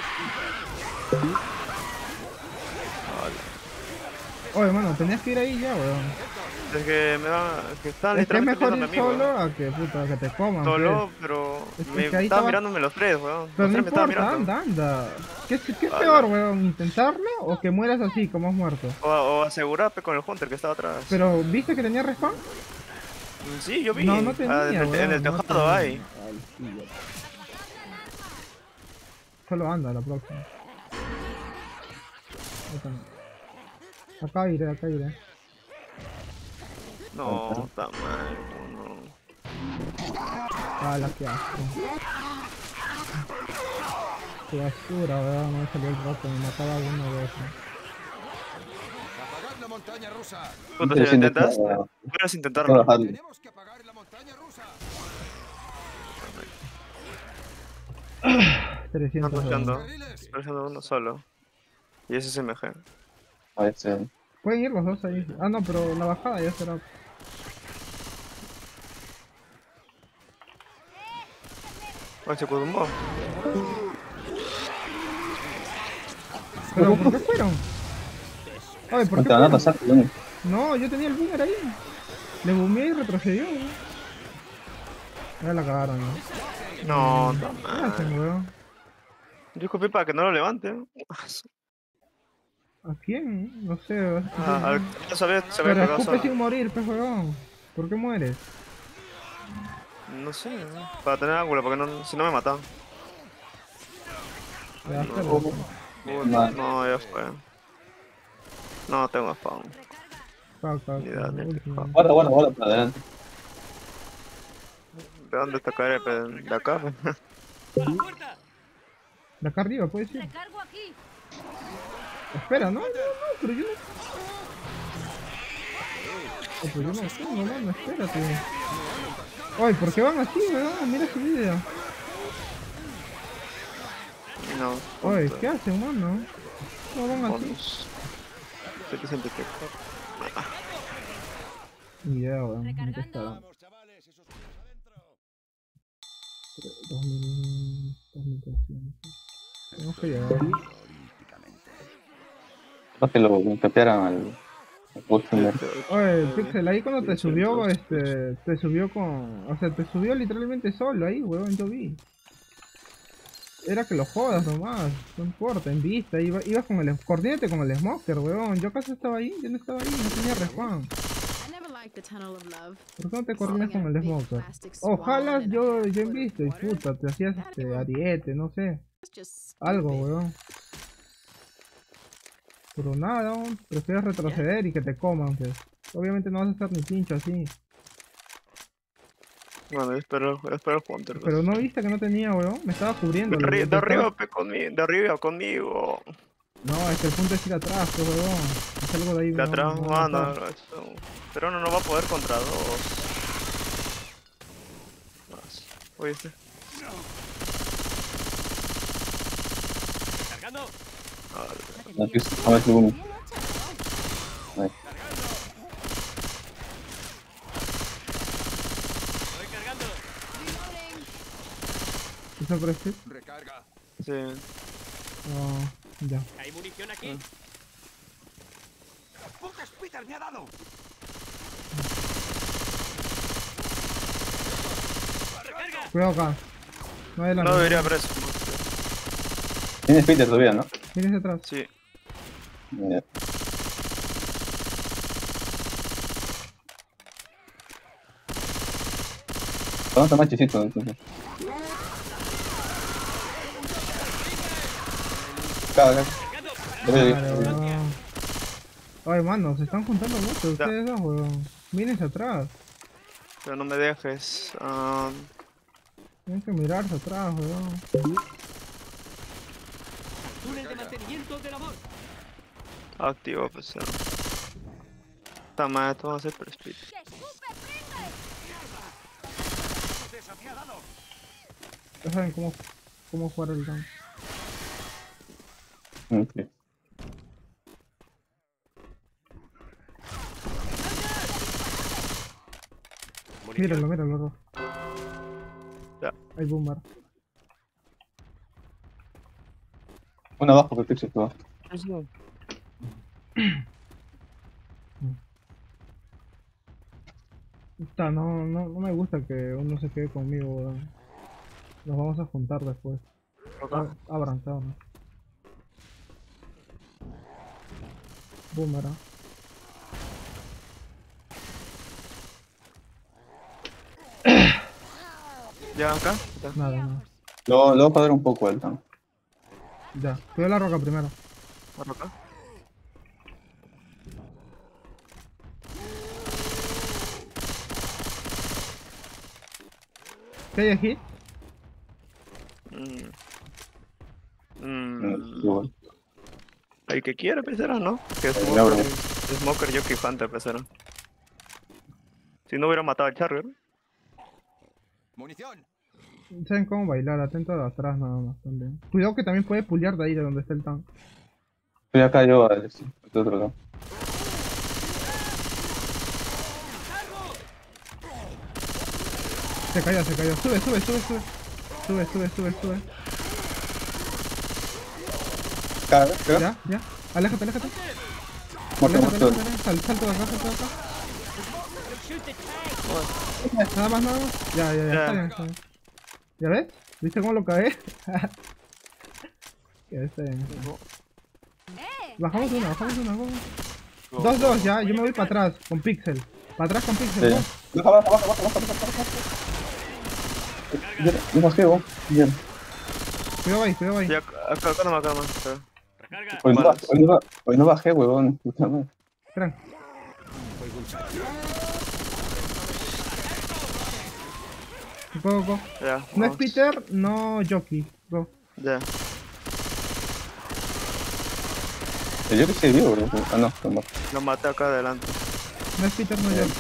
Oye, mano, tenías que ir ahí ya, weón. Es que me van, es que estaban Es que es literalmente mejor viéndome ir a mí, solo weón. a que, puta, que te coman. Solo, pues. pero Es que- me es que ahí estaban estaba- mirándome los tres, weón. Pero Los no tres me estaban importa, mirando. anda, anda. ¿Qué, es- qué es Ala. peor, weón? ¿Intentarlo o que mueras así, como has muerto? O, o asegurarme con el hunter que estaba atrás. Pero, ¿viste que tenía respawn? Mm, Sí, yo vi. No, no tenía, Ah, en, el, en el weón, no tejado tenía. hay. Solo anda la próxima. Ahí está. Acá iré, acá iré. No, está mal, no. Ah, la que asco. Qué basura, weón, no me salió el roto, me mataba uno de esos. Apagad la montaña rusa. Puta, si lo Siento intentas, que- puedes intentarlo. trabajarlo. Tenemos que apagar la montaña rusa. Están trescientos. pushando. weón. Estoy haciendo uno solo. Y ese es M G. A ver, sí. Pueden ir los dos ahí. Ah, no, pero la bajada ya será. Oye, se tumbó. ¿Pero por qué fueron? Oye, ¿por No qué te van a fueron? pasar, weón. No, yo tenía el boomer ahí. Le boomeé y retrocedió, weón. Ya la cagaron, ¿no? No, ¿Qué no, hacen, weón? yo escupí para que no lo levante. ¿no? ¿A quién? No sé, weón. Ah, al- ya sabía, se había Pero pegado escupe solo. sin morir, pues, weón. ¿Por qué mueres? No sé, ¿no? Para tener ángulo, porque no, si no me matan. Ya, No. pero- Uy, No. no, ya fue. No tengo spawn. Ca, ca, Ni ca, idea, ni último. qué. Guarda, guarda, guarda para adelante. ¿De dónde está caer? De acá. De acá arriba, puede ser. Recargo aquí. Espera, no, no, no, pero yo no. Oh, pero yo no tengo, mano, espérate. Ay, ¿por qué van así, weón? Mira su video. No. Oye, punto. ¿qué hacen, mano? ¿Cómo van así? Bonus. setecientos que. Ni idea, weón. ¿En qué Recargando. estará? Vamos, chavales, esos culos adentro. dos mil, dos mil trescientos. Tenemos que llegar. Olímpicamente. Para que lo capearan al... al Postumer. Oye, Pixel, ahí cuando te subió, este, te subió con... O sea, te subió literalmente solo ahí, weón, yo vi. Era que lo jodas nomás, no importa, en vista, iba, ibas con el... Coordínate con el Smoker, weón, yo acaso estaba ahí, yo no estaba ahí, no tenía respawn. I never liked the tunnel of love. ¿Por qué no te coordinas con el Smoker? Ojalá yo, yo en visto y puta, te hacías este ariete, no sé, It's just algo, stupid. weón. Pero nada, weón, prefieres retroceder y que te coman, pues. Obviamente no vas a estar ni pincho así. Bueno, yo espero, yo espero el Hunter. Pero no viste que no tenía, weón, me estaba cubriendo. De, le- arri- le de arriba, estaba- pe, conmigo. De arriba, conmigo. No, es que el punto es ir atrás, pues, weón. Es algo de ahí, De no, atrás, no, no, mano. no. eso. Pero uno no va a poder contra dos. Más. ¿Oíste? Vale. Aquí a ver si uno. Ahí. ¿Eso por este? Recarga. Sí. No, ya. ¿Hay munición aquí? Ah. ¡Putas Peter me ha dado! Cuidado acá. No adelante. No debería haber eso. Tienes Peter todavía, ¿no? Vienes atrás. Sí. Ya. Vamos a más chisito, entonces. Acá, acá. Voy a ir. Claro, weón. Ay, mano, se están juntando mucho ustedes dos, weón. Vienes atrás. Pero no me dejes. ah, Tienen que mirarse atrás, weón. Túnel de mantenimiento de labor. activo, pues. ya. Está mal, esto va a ser per speed. Ya saben cómo, cómo jugar el tank. Ok. Míralo, míralo, Ro. Ya. Hay boomer. Uno abajo, que Pixel todo. Está, no, no, no me gusta que uno se quede conmigo, weón. Nos vamos a juntar después. Acá. Ah, abran, abran. Boomer, ¿ah? Ya, acá. Ya. Nada, nada. Lo, lo voy a cuadrar un poco el tank. Ya, cuida la roca primero. Por acá. ¿Qué hay aquí? Mm. Mm, Mm. igual. El que quiera, pensará, ¿no? Que es El Smoker, Laura. Smoker Jockey Hunter, pensará. Si no hubiera matado al Charger. ¡Munición! Saben cómo bailar, atento de atrás nada más también. Cuidado que también puede pullear de ahí de donde está el tank. Estoy acá yo, Alex. Este otro lado. Se cayó, se cayó. Sube, sube, sube, sube. Sube, sube, sube, sube. Acá, acá. Ya, ya. Aléjate, aléjate. Muerto, Pelea, pelea, muerto. pelea. Sal, salto de acá, salto de acá. Nada más, nada más. Ya, ya, ya, Ya. está bien, está bien. ¿Ya ves? ¿Viste cómo lo cagué? Ya, está bien, está bien. Bajamos una, bajamos una, vamos. Dos, dos, ya, yo me voy para atrás, con Pixel. Para atrás con Pixel, Sí. ¿no? Baja, baja, baja, baja, baja, baja, baja. Yo, yo bajé, vos. Bien. Cuidado ahí, cuidado ahí. Ya, acá, acá nomás, acá nomás. espera. Recarga. Hoy no, Balas. bajé, hoy, no, ba- hoy no bajé, huevón. Puta madre. Esperan. Go, go. Ya, No es vamos. Peter, no Jockey. Go. Ya. Eh, Yo que sé, vivo, bro. Ah, no, no. Lo maté acá adelante. No es Peter, no Jockey.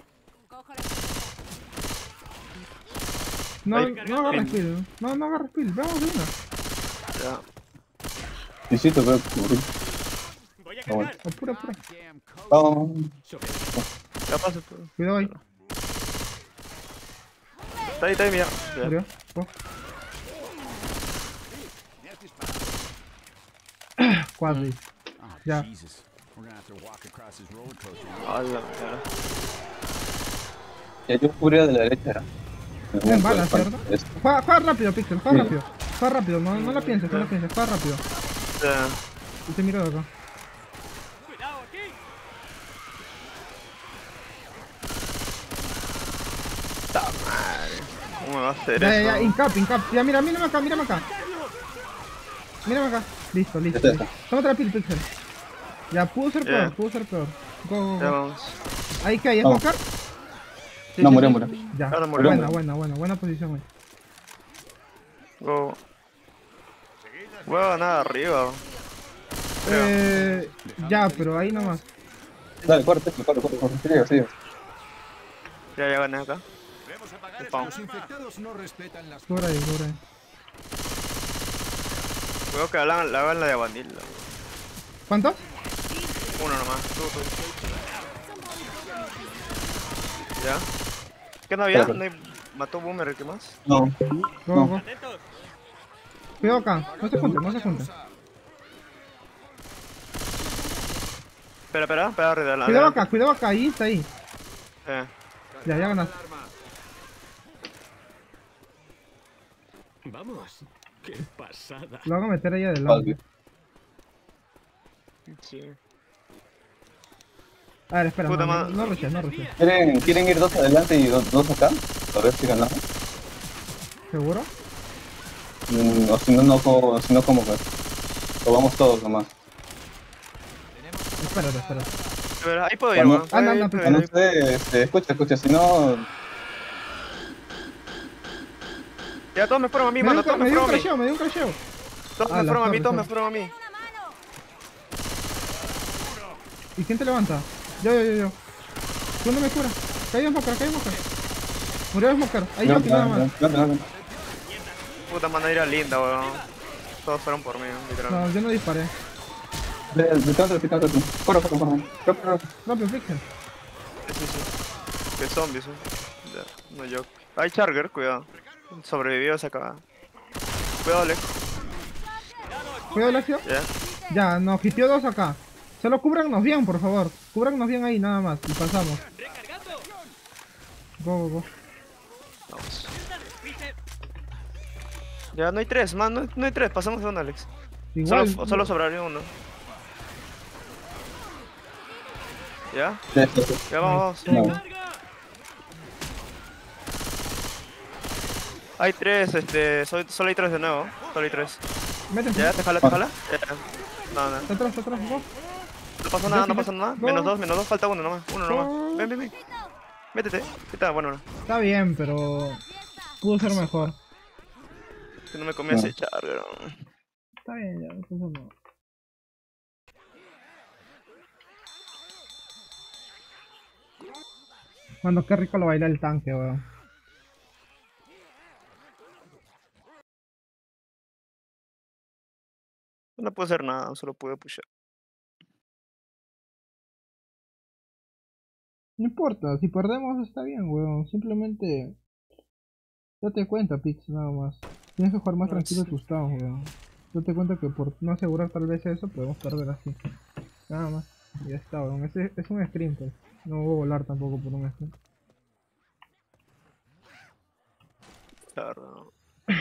No, Ahí. no agarres pill. No, no agarres pill. Vamos de una. Ya. Visito, pero. Voy a Ah, bueno. cargar. Apura, apura. Vamos. Sobre- Ya paso. Cuidado ahí. Está ahí, está ahí, mira. Ya. Murió. Go. Quadri. Ya. Jesus. We're gonna have to walk across this roller coaster. Ala, mierda. Ya yo cubría de la derecha. Tienen balas, ¿cierto? Es- Juega, juega rápido, Pixel. Juega Sí. rápido. Juega rápido. No, no la pienses, no la pienses. Juega rápido. Ya. Y te miro de acá. Cuidado aquí. Ta madre. ¿Cómo me va a hacer Ya, ya, eso? ya. Incap, incap. Ya, mira, mírame acá, mírame acá. Mírame acá. Listo, listo. Ya listo. está. Tómate la pill, Pixel. Ya, pudo ser Ya. peor, pudo ser peor. Go, go, Ya go. vamos. Ahí que hay, ¿es Vamos. Mocar? Sí, No, sí, murió, sí. murió. Ya, Ahora murió. buena, buena, buena, buena posición, güey. Go. Voy a ganar arriba. Creo. Eh, ya, pero ahí nomás. Dale, corre, corre, corre, corre, corre. Sigue, sigue. Ya, ya gané acá. Debemos apagar Pam. Los infectados no respetan las Cubra ahí, cubra ahí. Cuidado que la, la hagan la de vanilla. ¿Cuántos? Uno nomás. Tú, tú. Ya. ¿Qué no había? Espera. ¿No hay- mató Boomer? ¿Qué más? No. Go, No. go. Atentos. Cuidado acá. No se junten, no se junten. Espera, espera, espera, arriba. Cuidado acá, cuidado acá. Ahí está ahí. Eh. Ya, ya ganaste. Vamos. Qué pasada. Lo van a meter ahí adelante. Vale. Sí. A ver, espera. Puta No, no, madre. no rushes, no rushes. ¿Quieren, ¿Quieren ir dos adelante y dos, dos acá? A ver si ganamos. ¿Seguro? Mm, o si no, no, como, si no, como que. O vamos todos nomás. Espérate, espérate. Espera, ahí puedo ir, Cuando- weón. Anda, Ahí anda, puedo Ah, ir, no ahí- sé, este, escucha, escucha, si no. Ya, todos me fueron a mí, Me dio mano, un, todos me me dio un fueron a mí. crasheo, me dio un crasheo. Todos Ah, me la fueron a mí, sorry, todos me sorry. fueron a mí. ¿Y quién te levanta? Yo, yo, yo, yo. ¿Dónde me cura? Caí en Smoker, caí en Smoker. Murió el Smoker. Ahí No, yo, nada más. no, no, no, no. Puta manera linda, weón. Todos fueron por mí, literalmente. No, yo no disparé. Ve, ve, cántalo, sí, cántalo. Corre, corre, corre. Corre, corre. Rápido, Pixel. Sí, sí, sí. Que zombies, eh. Ya, no yo. Hay Charger, cuidado. Sobrevivió esa cagada. Cuidado, Alex. Cuidado, Lexio. Ya. Ya, nos hitió dos acá. Solo cúbrannos bien, por favor. Cúbrannos bien ahí, nada más. Y pasamos. Go, go, go. Vamos. Ya, no hay tres, man. No, no hay tres. Pasamos de uno, Alex. Igual. Solo, solo sobraría uno. ¿Ya? Ya, ya, ya. Ya vamos. Go, go. No. Hay tres, este. Solo, solo hay tres de nuevo. Solo hay tres. Métete. ¿Ya? ¿Te jala, te jala? Ya. No, no. Está atrás, está atrás, go. No pasó nada, no Jessica, pasó nada. go. Menos dos, menos dos, falta uno nomás. Uno Go. nomás. Ven, ven, ven. Métete. ¿Qué tal? Bueno, no. Está bien, pero pudo ser mejor. Que no me comí ese charger. Está bien, ya, eso no. Cuando qué rico lo baila el tanque, weón. No puedo hacer nada, solo pude pushar. No importa, si perdemos está bien, weón. Simplemente date cuenta, Pix, nada más. Tienes que jugar más No, tranquilo sí. tus tags, weón. Date cuenta que por no asegurar tal vez eso, podemos perder así. Nada más. Ya está, weón. Ese es un screen, pues. No voy a volar tampoco por un screen. Claro.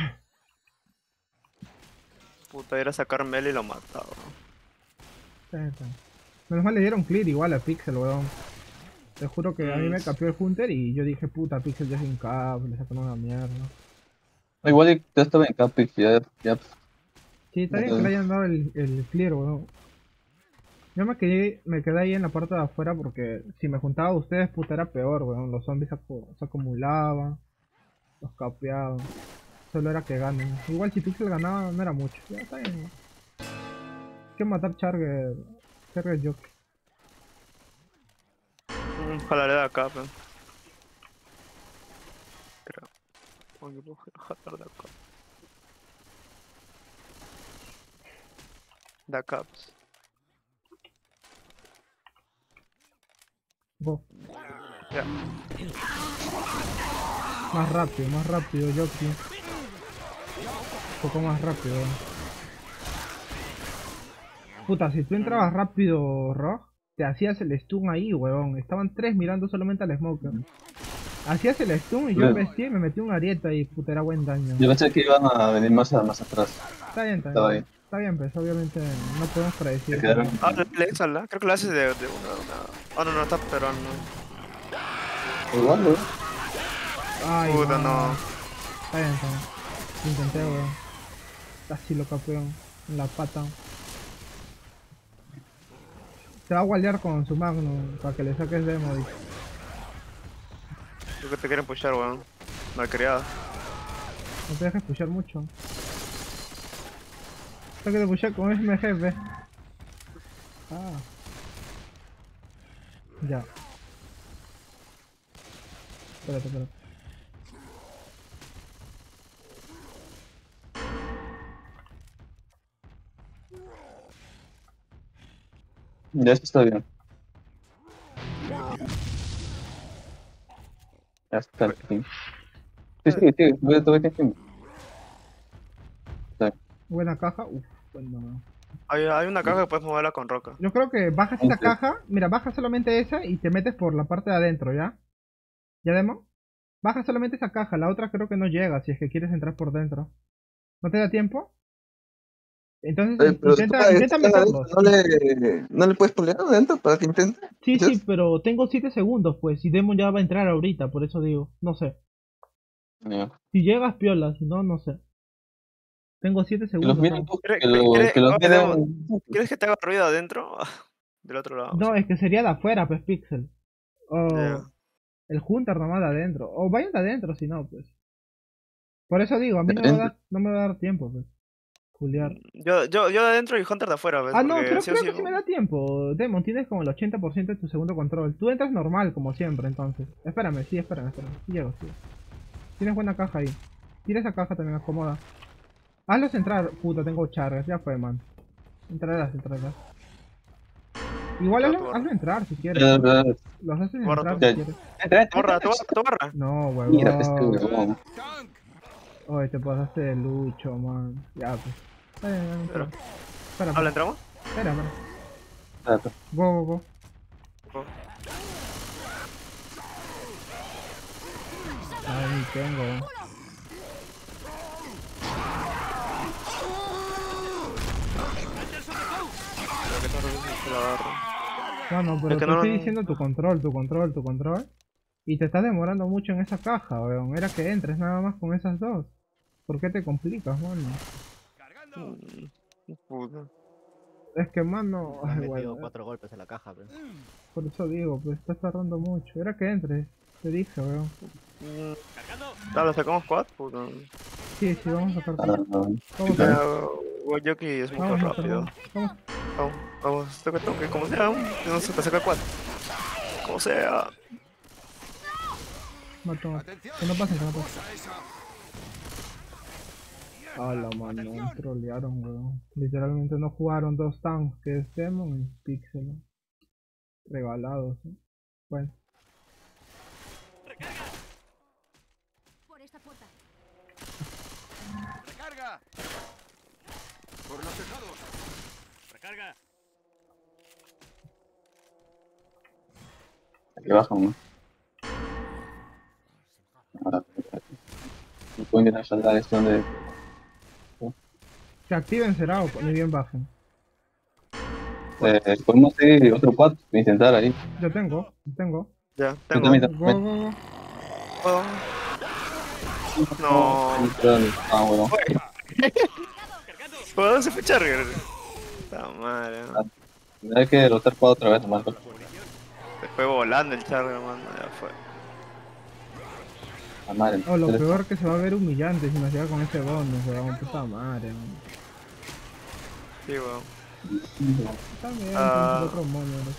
Puta, ir a sacar Mel y lo mataba. Está bien, está bien. Menos mal le dieron clear igual a Pixel, weón. Te juro que a mí me capió el Hunter y yo dije, puta, Pixel ya sin cap, le sacaron una mierda. Igual ya estaba en Capix, ya, ya. Sí, está bien que le hayan dado el, el clear, weón. Yo me quedé, me quedé ahí en la parte de afuera porque si me juntaba a ustedes, puta, era peor, weón. Los zombies se, acu- se acumulaban, los capeaban. Solo era que ganen. Igual si Pixel ganaba, no era mucho. Ya está bien, weón. Hay que matar Charger. Charger Jockey. Mm, Jalaré de acá, pero. Creo. Oye, voy a jalar de acá. De acá, pues. Go. Ya. Más rápido, más rápido, Jockey. Un poco más rápido. Puta, si tú entrabas rápido, Rog, te hacías el stun ahí, weón. Estaban tres mirando solamente al Smoker. Hacías el stun y yo Bien. vestí y me metí una arieta y puta, era buen daño. Yo pensé que iban a venir más, a, más atrás. Está bien, está Estaba bien. ahí. Está bien, pues obviamente no podemos predecir. Se quedaron. Ah, le exhala. Creo que lo haces de, de una, una. Ah, no, no, está peruano. Igual, ¿no? Ay, Puta, no. Está bien, está bien. Lo intenté, weón. Casi lo capeo en la pata. Se va a guardiar con su Magnum para que le saques demo. Dice. Creo que te quieren pushar, weón. Malcriada. No te dejes pushar mucho. Tengo que te pushar con M G, ve. Ah. Ya. Espérate, espérate. Ya esto está bien. Ya está el fin. Sí, sí, sí, voy a tomar tiempo. Buena caja. Uf, bueno. Hay, hay una caja que puedes moverla con roca. Yo creo que bajas esa Ok. caja. Mira, bajas solamente esa y te metes por la parte de adentro, ¿ya? ¿Ya demo? Baja solamente esa caja. La otra creo que no llega si es que quieres entrar por dentro. ¿No te da tiempo? Entonces Eh, pero intenta, tú, intenta esta- meterlos. ¿No le, no le puedes poner adentro para que intente? Sí, ¿Sí? sí, pero tengo siete segundos, pues. Y Demon ya va a entrar ahorita, por eso digo. No sé. Ya. Si llegas, piola. Si no, no sé. Tengo siete Que los segundos. miren, ¿no? pues, ¿Cree- que, lo, cree- que los oye, miren. ¿Quieres que te haga ruido adentro? Del otro lado. No, es que sería de afuera, pues, Pixel. O Ya. el Hunter nomás de adentro. O vayan de adentro, si no, pues. Por eso digo, a mí no De me va a dar, no me va a dar tiempo, pues. Juliar. Yo, yo, yo de adentro y Hunter de afuera, ¿ves? Ah, no, Porque creo, sí o creo sí- que sí me da tiempo. Demon, tienes como el ochenta por ciento de tu segundo control. Tú entras normal, como siempre, entonces. Espérame, sí, espérame, espérame. Sí llego, sí. Tienes buena caja ahí. Tira esa caja también, acomoda. Hazlos entrar. Puta, tengo chargas, ya fue, man. Entrarás, entrarás. Igual hazlo, Guarda. hazlo entrar si quieres. Eh, eh, Los haces Guarda entrar tú. si quieres. eh, ¿Tú barra? ¿Tú barra? ¿Tú barra? No, Mira, este huevón. huevón. Tank. Oye, te pasaste de lucho, man. Ya, pues. Está bien, ya, Pero- espera. Espera, ¿Habla, espera, entramos? espera, espera. Espérate. Go, go, go. Go. Ay, ni tengo. Creo que todo se la agarro. No, no, pero Es que te no- estoy diciendo tu control, tu control, tu control. Y te estás demorando mucho en esa caja, weón. Era que entres nada más con esas dos. ¿Por qué te complicas, mano? Cargando. Mm, Puta. Es que, mano... Me han Ay, metido bueno, cuatro golpes en la caja, pero... por eso digo, pues estás tardando mucho. Era que entres. Te dije, weón. Mm, Dale, sacamos quad, puta. Sí, sí, vamos a sacar Ah, todo. no. Vamos Ya, a Woyoki es mucho Vamos a rápido. Vamos. Vamos, vamos, toque, toque, como sea. No se te saca quad. Como sea. Mato. Atención. Que no pasen, que no pasen. Cosa esa. A la mano, trolearon, weón. Literalmente no jugaron dos tanks, que es Demon y Pixel. Regalados, ¿eh? Bueno. Por esta puerta. Recarga. Por los tejados. Recarga. Que bajan, ¿no? Ahora, no pueden intentar saltar esto donde... Que activen será o ni bien bajen. Eh, podemos ir otro quad, intentar ahí. Yo tengo, yo tengo. Ya, Yo tengo. también, Go, también. go, go. Oh. No. Ah, bueno. ¿Por dónde se fue Charger? Está madre, ¿no? Hay que rotar quad otra vez, nomás. Se fue volando el Charger, mano. Ya fue. La madre. Oh, lo peor que se va a ver humillante si nos llega con ese bonus, weón. Puta madre, man. Sí, weón. Está bien, Ah. con otro mono, ¿no?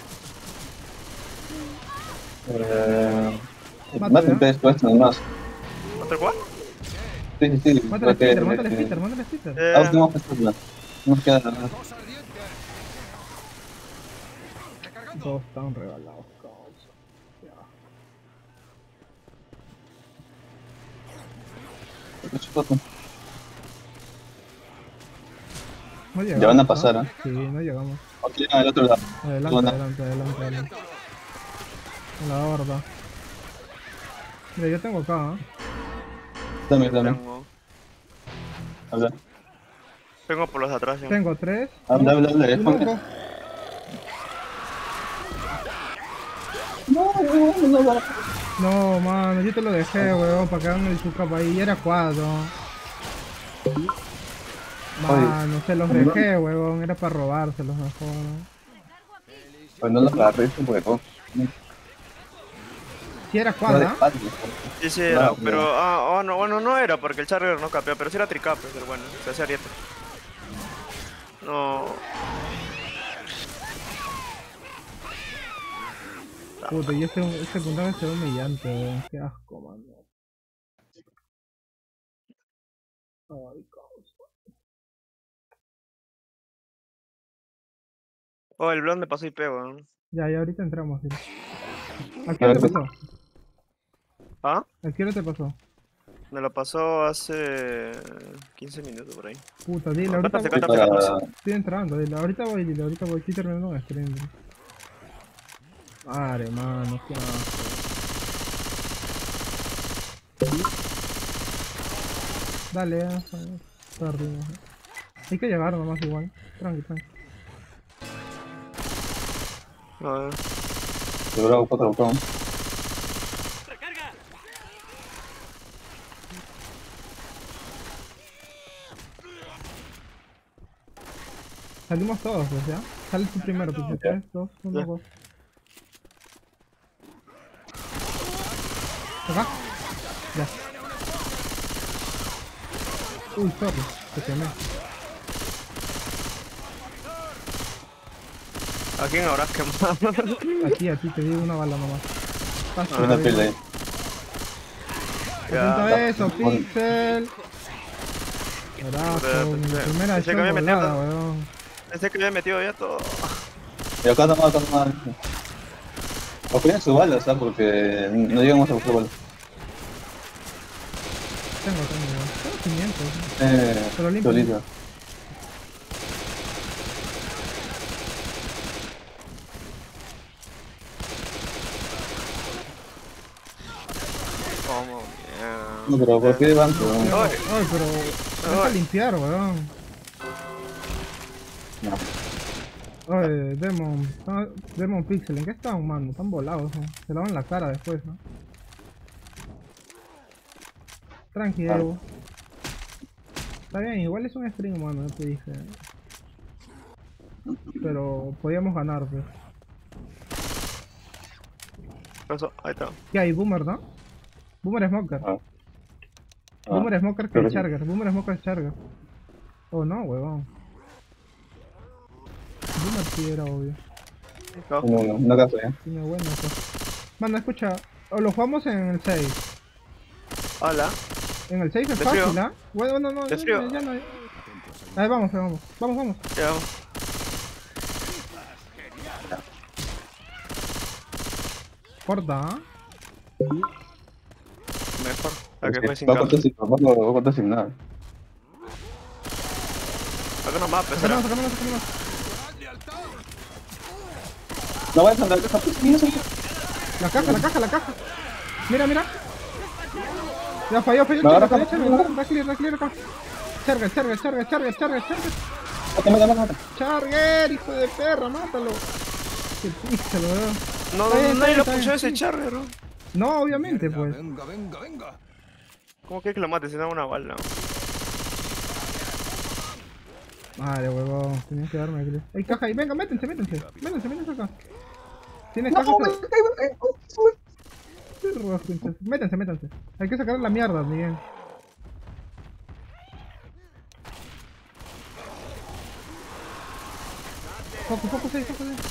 Eh... Mata, Maten ¿ya? tres puestos nomás. ¿Otro cuál? Sí, sí, sí. Mátale a porque- Peter, mátale a Peter, mátale a Peter. Eh, Ah, última puesto, no. No nos queda nada. Todos están regalados, causa. No llegamos, Ya van a ¿no? pasar, ¿eh? Sí, no llegamos. Ok, al otro lado. Adelante, Bueno. adelante, adelante, adelante. La horda. Mira, yo tengo acá, ¿eh? Dame, dame. tengo. Habla. Tengo por los de atrás, ya. Tengo tres. Habla, habla, habla. Uno, Ponme. dos. No, no, no, no. No, mano, yo te lo dejé, weón, para que hagan el chucap ahí. Y era cuatro. Mano, se los dejé, weón. Era para robárselos mejor. Pues no lo agarré, es un hueco. Si era No cuadra. de padre. Sí, sí, era, No, pero, ah, oh, no, bueno, no era porque el Charger no capeó, pero sí era tricape, pero bueno, se hacía ariete. No. Puta, y este, este puntaje se ve humillante, weón. Qué asco, mano. Ay, causa. Oh, el blonde pasó I P, weón. Ya, ya, ahorita entramos. Sí. ¿A qué hora te pasó? ¿Ah? ¿A qué hora te pasó? Me lo pasó hace quince minutos por ahí. Puta, dile, No, ahorita cápate, voy. cápate, cápate. Estoy entrando, dile, ahorita voy, dile, ahorita voy. Estoy terminando un stream. Dile. Madre, mano, qué asco. Dale, ya, perdimos. eh. Hay que llegar nomás igual. Tranqui, tranqui. A ver. Seguro cuatro botón. Salimos todos, pues, ¿ya? Sale tú primero, pues, tres, dos, uno, Ya. dos. ¿Acá? Ya. Uy, sorry, te quemé. ¿A quién habrás quemado? Aquí, a ti te di una bala nomás. Paso, Una ahí. pila ahí. Ya. Atenta a eso, Pixel. Carajo, mi Pensé- primera pensé que acción había metido volada, todo. weón. Pensé que había metido ya todo. Y acá nomás, acá nomás. O cuiden sus balas, ¿sabes? Porque no llegamos a buscar balas. Tengo, tengo, tengo quinientos. Eh, Pero limpio. solito. ¿Cómo? No, pero ¿por qué van? Pero, Ay, Ay, pero. Deja Ay. limpiar, weón. no. Oye, Demon. ah, Demon Pixel, ¿en qué están, mano? Están volados, ¿no? Se lavan la cara después, ¿no? Tranqui, Claro. Evo. Está bien, igual es un string, mano, ya te dije. Pero podíamos ganar, pues. eso, ahí está. ¿Qué hay? Boomer, ¿no? Boomer Smoker. Ah. Ah, Boomer Smoker que creo el que sí. Charger. Boomer Smoker Charger. Oh, no, huevón. Boomer sí era obvio. No. No, no, no caso ya. Tiene buena cosa. Mano, escucha. O lo jugamos en el seis. Hola. En el seis es Te fácil, frío. ¿ah? Bueno, no, no, Te ya, frío. ya no. Ahí vamos, ahí vamos. Vamos, vamos. Ya. Corta, ¿ah? Mejor. La que Es fue sin va a capa. cortar sin, va a- va a cortar sin nada. Acá nomás, pues será. Sacámonos, sacámonos, sacámonos. No vayas a andar, deja pues, mira, mira. La caja, la caja, la caja. Mira, mira. Ya falló, falló. No, Charger, no, falló, no, Charger. no, no. Da clear, da clear acá. Charger, Charger, Charger, Charger, Charger, Charger. Mata, mata, mata, mata. Charger, hijo de perra, mátalo. Qué píxelo, weón. No, Está bien, no, nadie lo está bien, puso está ese bien. charger, ¿no? No, obviamente, Mierda, pues. Venga, venga, venga. ¿Cómo que que lo mate si da una bala? Madre, huevón. Tenías que darme clear. Hay caja ahí. Venga, métense, métense. Métense, métense acá. Tiene caja. Métanse, métanse. Hay que sacar la mierda, Miguel. Foco, foco, seis, foco, seis.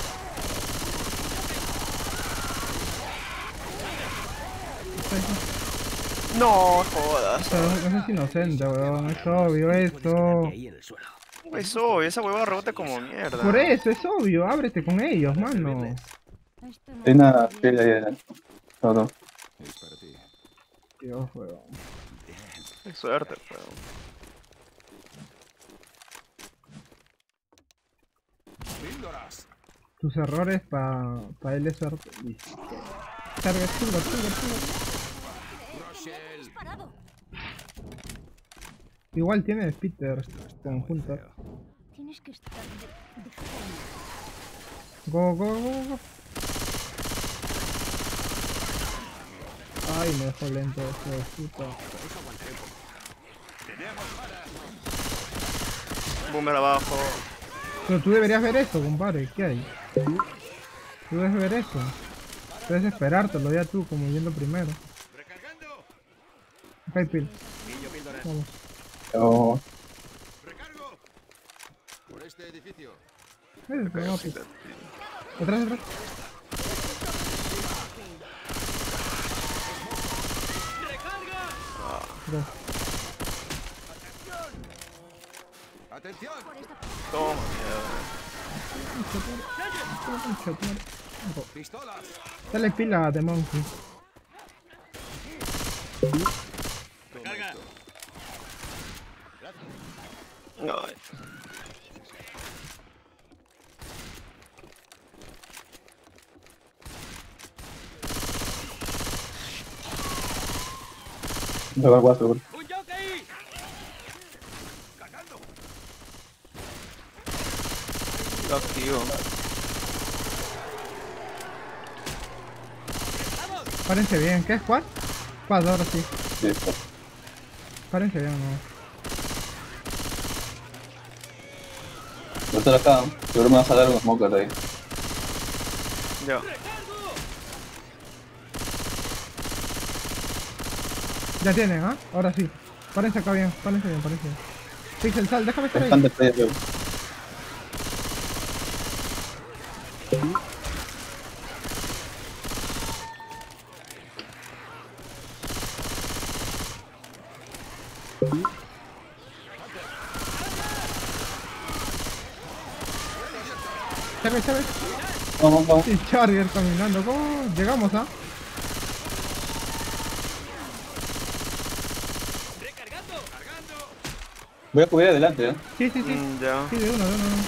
No, jodas. Eso, eso es inocente, weón. Es obvio, eso. Ahí en el suelo. Eso, esa hueva rebota como mierda. Por eso, es obvio. Ábrete con ellos, mano. Esto no Hay una piel ahí adelante. No, no. Es para ti. Dios, weón. Qué suerte, weón. Píldoras. Tus errores pa, pa él es suerte. Listo. Carga, chunga, chunga, chunga. Rochelle. Igual tiene Peter conjunto. tienes que estar de, de Go, go, go, go. Ay, me dejó lento este de puta. Boomer abajo. Pero tú deberías ver eso, compadre. ¿Qué hay? Tú debes ver eso. Debes esperártelo ya tú, como yendo primero. Acá hay pil. Vamos. No. Por este edificio. Eh, vamos, pil. Atrás, atrás. Go. Atención. Toma, mierda. Go. Pistolas. Dale pila a The Monkey. Ay. No va a seguro. Lo activo. Párense bien. ¿Qué es squad? Squad, ahora sí. Listo. Párense bien, no. Yo estoy acá. Seguro me vas a dar un smoker ahí. Ya. Ya tienen, ¿ah? Ahora sí. Párense acá bien, párense bien, párense bien. Pixel, sal, déjame estar Están ahí. de play, creo. Charger, Charger. Vamos, vamos. Y Charger caminando. ¿Cómo? Llegamos, ¿ah? Voy a cubrir adelante, ¿eh? Sí, sí, sí. Mm, ya. Sí, de uno, de uno. de uno.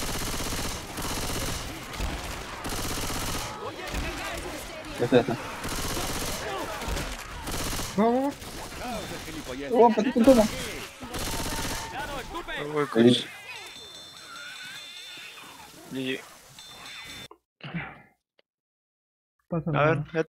Ya está, ya está. Go, go, go. Oh, patito, toma. Uy, Ahí. coach. G G. Pasa A nada. ver, ya